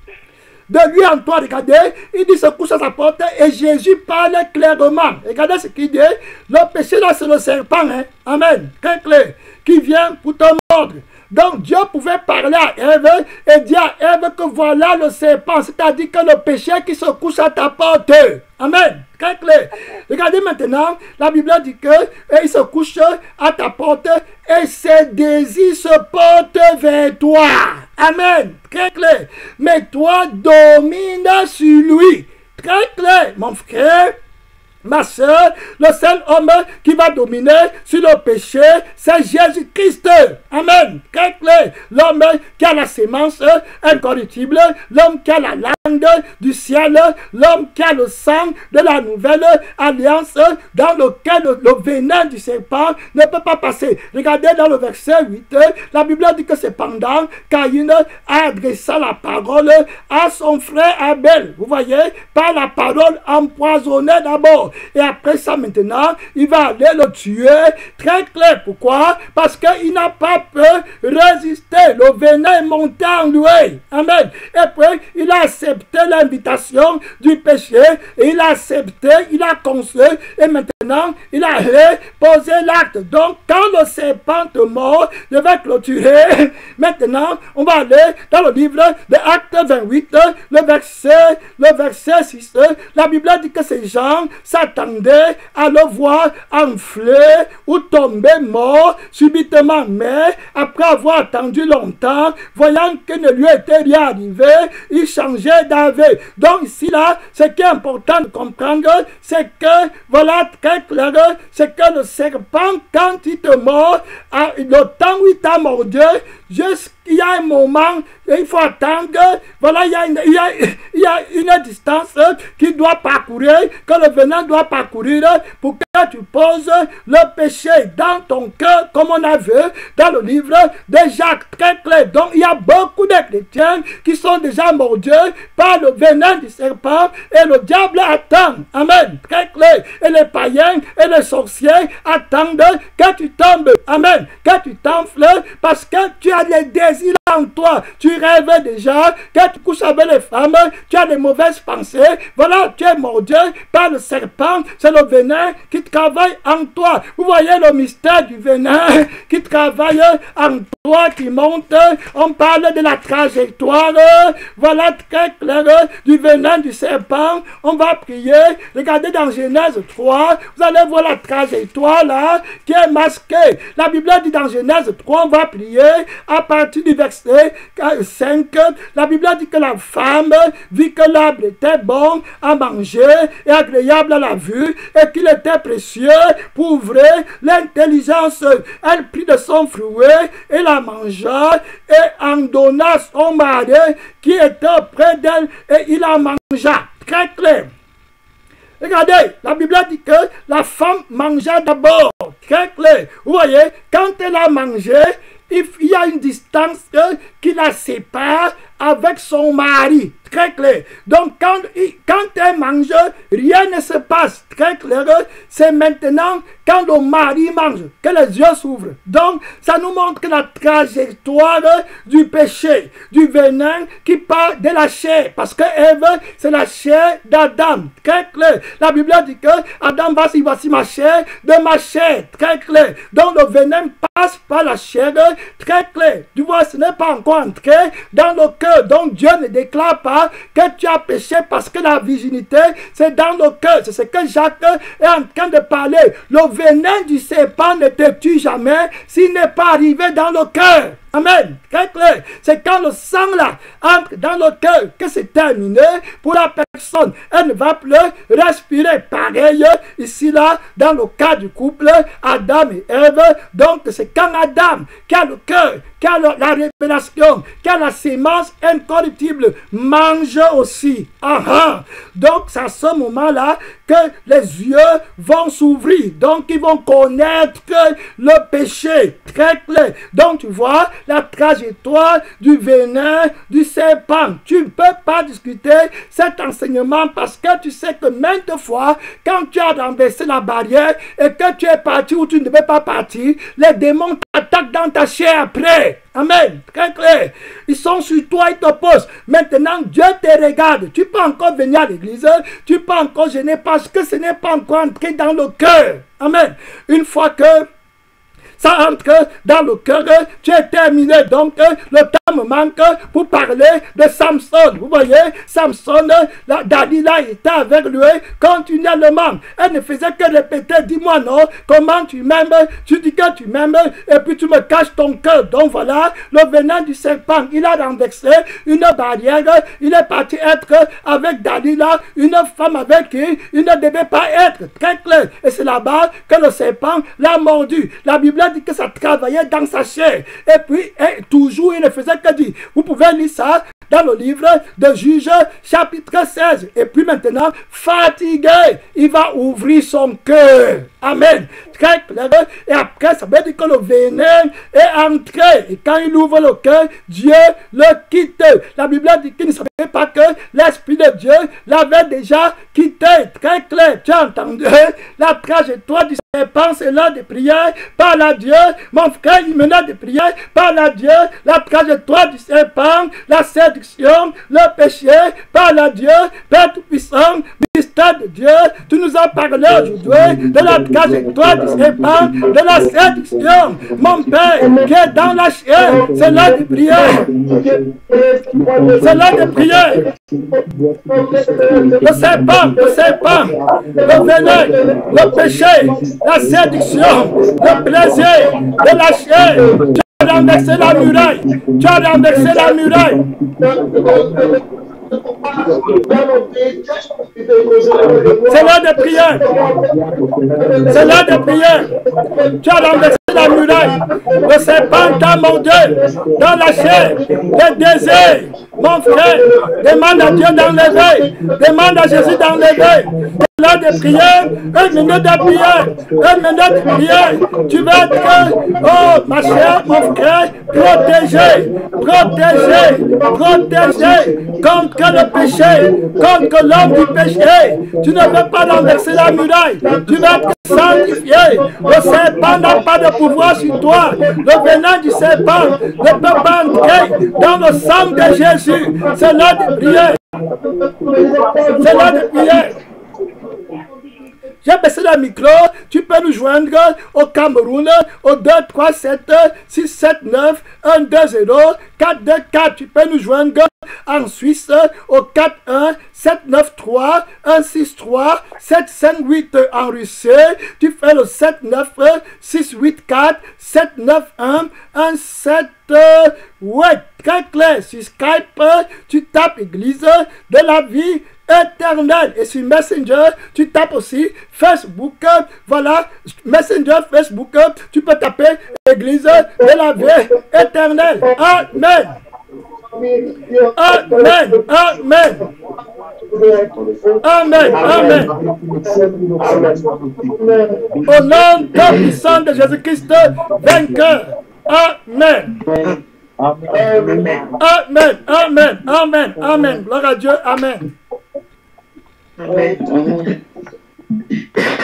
S1: De lui en toi, regardez, il dit se couche à sa porte et Jésus parle clairement. Regardez ce qu'il dit. Le péché là, c'est le serpent. Hein? Amen. Très clair. Qui vient pour te mordre. Donc Dieu pouvait parler à Ève et dire à Ève que voilà le serpent, c'est-à-dire que le péché qui se couche à ta porte. Amen. Très clair. Regardez maintenant, la Bible dit que il se couche à ta porte et ses désirs se portent vers toi. Amen. Très clair. Mais toi, domine sur lui. Très clair, mon frère. Ma soeur, le seul homme qui va dominer sur le péché, c'est Jésus-Christ. Amen. Très clair. L'homme qui a la sémence incorruptible, l'homme qui a la langue du ciel, l'homme qui a le sang de la nouvelle alliance dans lequel le venin du serpent ne peut pas passer. Regardez dans le verset 8, la Bible dit que cependant, Caïn a adressé la parole à son frère Abel. Vous voyez, par la parole empoisonnée d'abord. Et après ça, maintenant, il va aller le tuer. Très clair. Pourquoi? Parce qu'il n'a pas pu résister. Le venin est monté en lui. Amen. Et puis, il a accepté l'invitation du péché. Et il a accepté, il a conçu. Et maintenant, il a posé l'acte. Donc, quand le serpent te mord, je vais clôturer. Maintenant, on va aller dans le livre de Actes 28, le verset 6. La Bible dit que ces gens s'attendaient à le voir enfler ou tomber mort subitement. Mais après avoir attendu longtemps, voyant que ne lui était rien arrivé, il changeait d'avis. Donc ici là, ce qui est important de comprendre, c'est que, voilà, très clair, c'est que le serpent, quand il te mord, le temps où il t'a mordu, il y a un moment, il faut attendre, voilà, il y a une distance qu'il doit parcourir, que le venin doit parcourir pour que tu poses le péché dans ton cœur, comme on a vu dans le livre de Jacques, très clair. Donc, il y a beaucoup de chrétiens qui sont déjà mordus par le venin du serpent et le diable attend. Amen. Très clair. Et les païens et les sorciers attendent que tu tombes. Amen. Que tu t'enfles parce que tu as les désirs en toi. Tu rêves déjà que tu couches avec les femmes, tu as des mauvaises pensées. Voilà, tu es mordu par le serpent. C'est le venin qui travaille en toi. Vous voyez le mystère du venin qui travaille en toi, qui monte. On parle de la trajectoire. Voilà très clair du venin du serpent. On va prier. Regardez dans Genèse 3. Vous allez voir la trajectoire là qui est masquée. La Bible dit dans Genèse 3, on va prier à partir du verset 5. La Bible dit que la femme vit que l'arbre était bon à manger et agréable à la vue et qu'il était précieux pour ouvrir l'intelligence. Elle prit de son fruit et la mangea et en donna à son mari qui était auprès d'elle et il en mangea. Très clair. Regardez, la Bible dit que la femme mangea d'abord. Très clair. Vous voyez, quand elle a mangé, il y a une distance qui la sépare avec son mari. Très clair. Donc, quand elle mange, rien ne se passe. Très clair. C'est maintenant, quand le mari mange, que les yeux s'ouvrent. Donc, ça nous montre la trajectoire du péché, du venin qui part de la chair. Parce que Ève, c'est la chair d'Adam. Très clair. La Bible dit que Adam va dire, voici ma chair, de ma chair. Très clair. Donc, le venin passe par la chair. Très clair. Tu vois, ce n'est pas encore entré dans le cœur. Donc, Dieu ne déclare pas que tu as péché parce que la virginité, c'est dans le cœur. C'est ce que Jacques est en train de parler. Le venin du serpent ne te tue jamais s'il n'est pas arrivé dans le cœur. Amen. Très clair. C'est quand le sang là entre dans le cœur que c'est terminé pour la personne. Elle ne va plus respirer. Pareil ici là dans le cas du couple Adam et Ève. Donc c'est quand Adam qui a le cœur, qui a la révélation, qui a la sémence incorruptible, mange aussi. Donc c'est à ce moment-là que les yeux vont s'ouvrir. Donc ils vont connaître le péché. Très clair. Donc tu vois la trajectoire du venin du serpent. Tu ne peux pas discuter cet enseignement parce que tu sais que maintes fois, quand tu as renversé la barrière et que tu es parti où tu ne devais pas partir, les démons t'attaquent dans ta chair après. Amen. Très clair. Ils sont sur toi, ils t'opposent. Maintenant, Dieu te regarde. Tu peux encore venir à l'église. Tu peux encore gêner parce que ce n'est pas encore entré dans le cœur. Amen. Une fois que ça entre dans le cœur, tu es terminé. Donc, le temps me manque pour parler de Samson. Vous voyez, Samson, Dalila était avec lui continuellement. Elle ne faisait que répéter, dis-moi non, comment tu m'aimes, tu dis que tu m'aimes, et puis tu me caches ton cœur. Donc voilà, le venin du serpent, il a renversé une barrière, il est parti être avec Dalila, une femme avec qui il ne devait pas être. Très clair. Et c'est là-bas que le serpent l'a mordu. La Bible dit que ça travaillait dans sa chair. Et puis, toujours, il ne faisait que dire. Vous pouvez lire ça dans le livre de Juges, chapitre 16. Et puis maintenant, fatigué, il va ouvrir son cœur. Amen. Très clair. Et après, ça veut dire que le venin est entré. Et quand il ouvre le cœur, Dieu le quitte. La Bible dit qu'il ne savait pas que l'Esprit de Dieu l'avait déjà quitté. Très clair. Tu as entendu la trajectoire du serpent, c'est l'heure de prière. Parle à Dieu. Mon frère, il menait de prière. Parle à Dieu. La trajectoire du serpent, la séduction, le péché. Parle à Dieu. Père Tout-Puissant, mystère de Dieu. Tu nous as parlé aujourd'hui de la trajectoire du serpent, de la séduction. Mon Père, qui est dans la chair, c'est l'heure de prière. C'est l'heure de prière. Le serpent, le venin, le péché, la séduction, le plaisir de la chair. Tu as renversé la muraille. Tu as renversé la muraille. C'est l'heure de prière. C'est l'heure de prière. Tu as renversé la muraille. Le serpent t'a mordu dans la chair. Les désirs. Mon frère, demande à Dieu d'enlever. Demande à Jésus d'enlever. C'est l'heure de prière. Une minute de prière. Une minute de prière. Tu vas être, oh ma chère, mon frère, protégé. Protégé. Protégé. Contre le péché, contre l'homme du péché. Tu ne veux pas renverser la muraille. Tu vas être sanctifié. Le serpent n'a pas de pouvoir sur toi. Le venin du serpent ne peut pas entrer dans le sang de Jésus. C'est l'heure de prière. C'est l'heure de prière. J'ai baissé le micro, tu peux nous joindre au Cameroun au 2 3 7 6 7 9 1 2 0 4 2 4. Tu peux nous joindre en Suisse au 4 1 7 9 3 1 6 3 7 5 8. En Russie, tu fais le 7 9 6 8 4 7 9 1 1 7 8. Très clair. Sur Skype, tu tapes Église de la vie éternel. Et sur Messenger, tu tapes aussi Facebook. Voilà, Messenger, Facebook. Tu peux taper Église de la vie éternelle. Amen. Amen. Amen. Amen. Amen. Au nom très puissant de Jésus-Christ, vainqueur. Amen. Amen. Amen. Amen. Amen. Amen. Gloire à Dieu. Amen. Amen.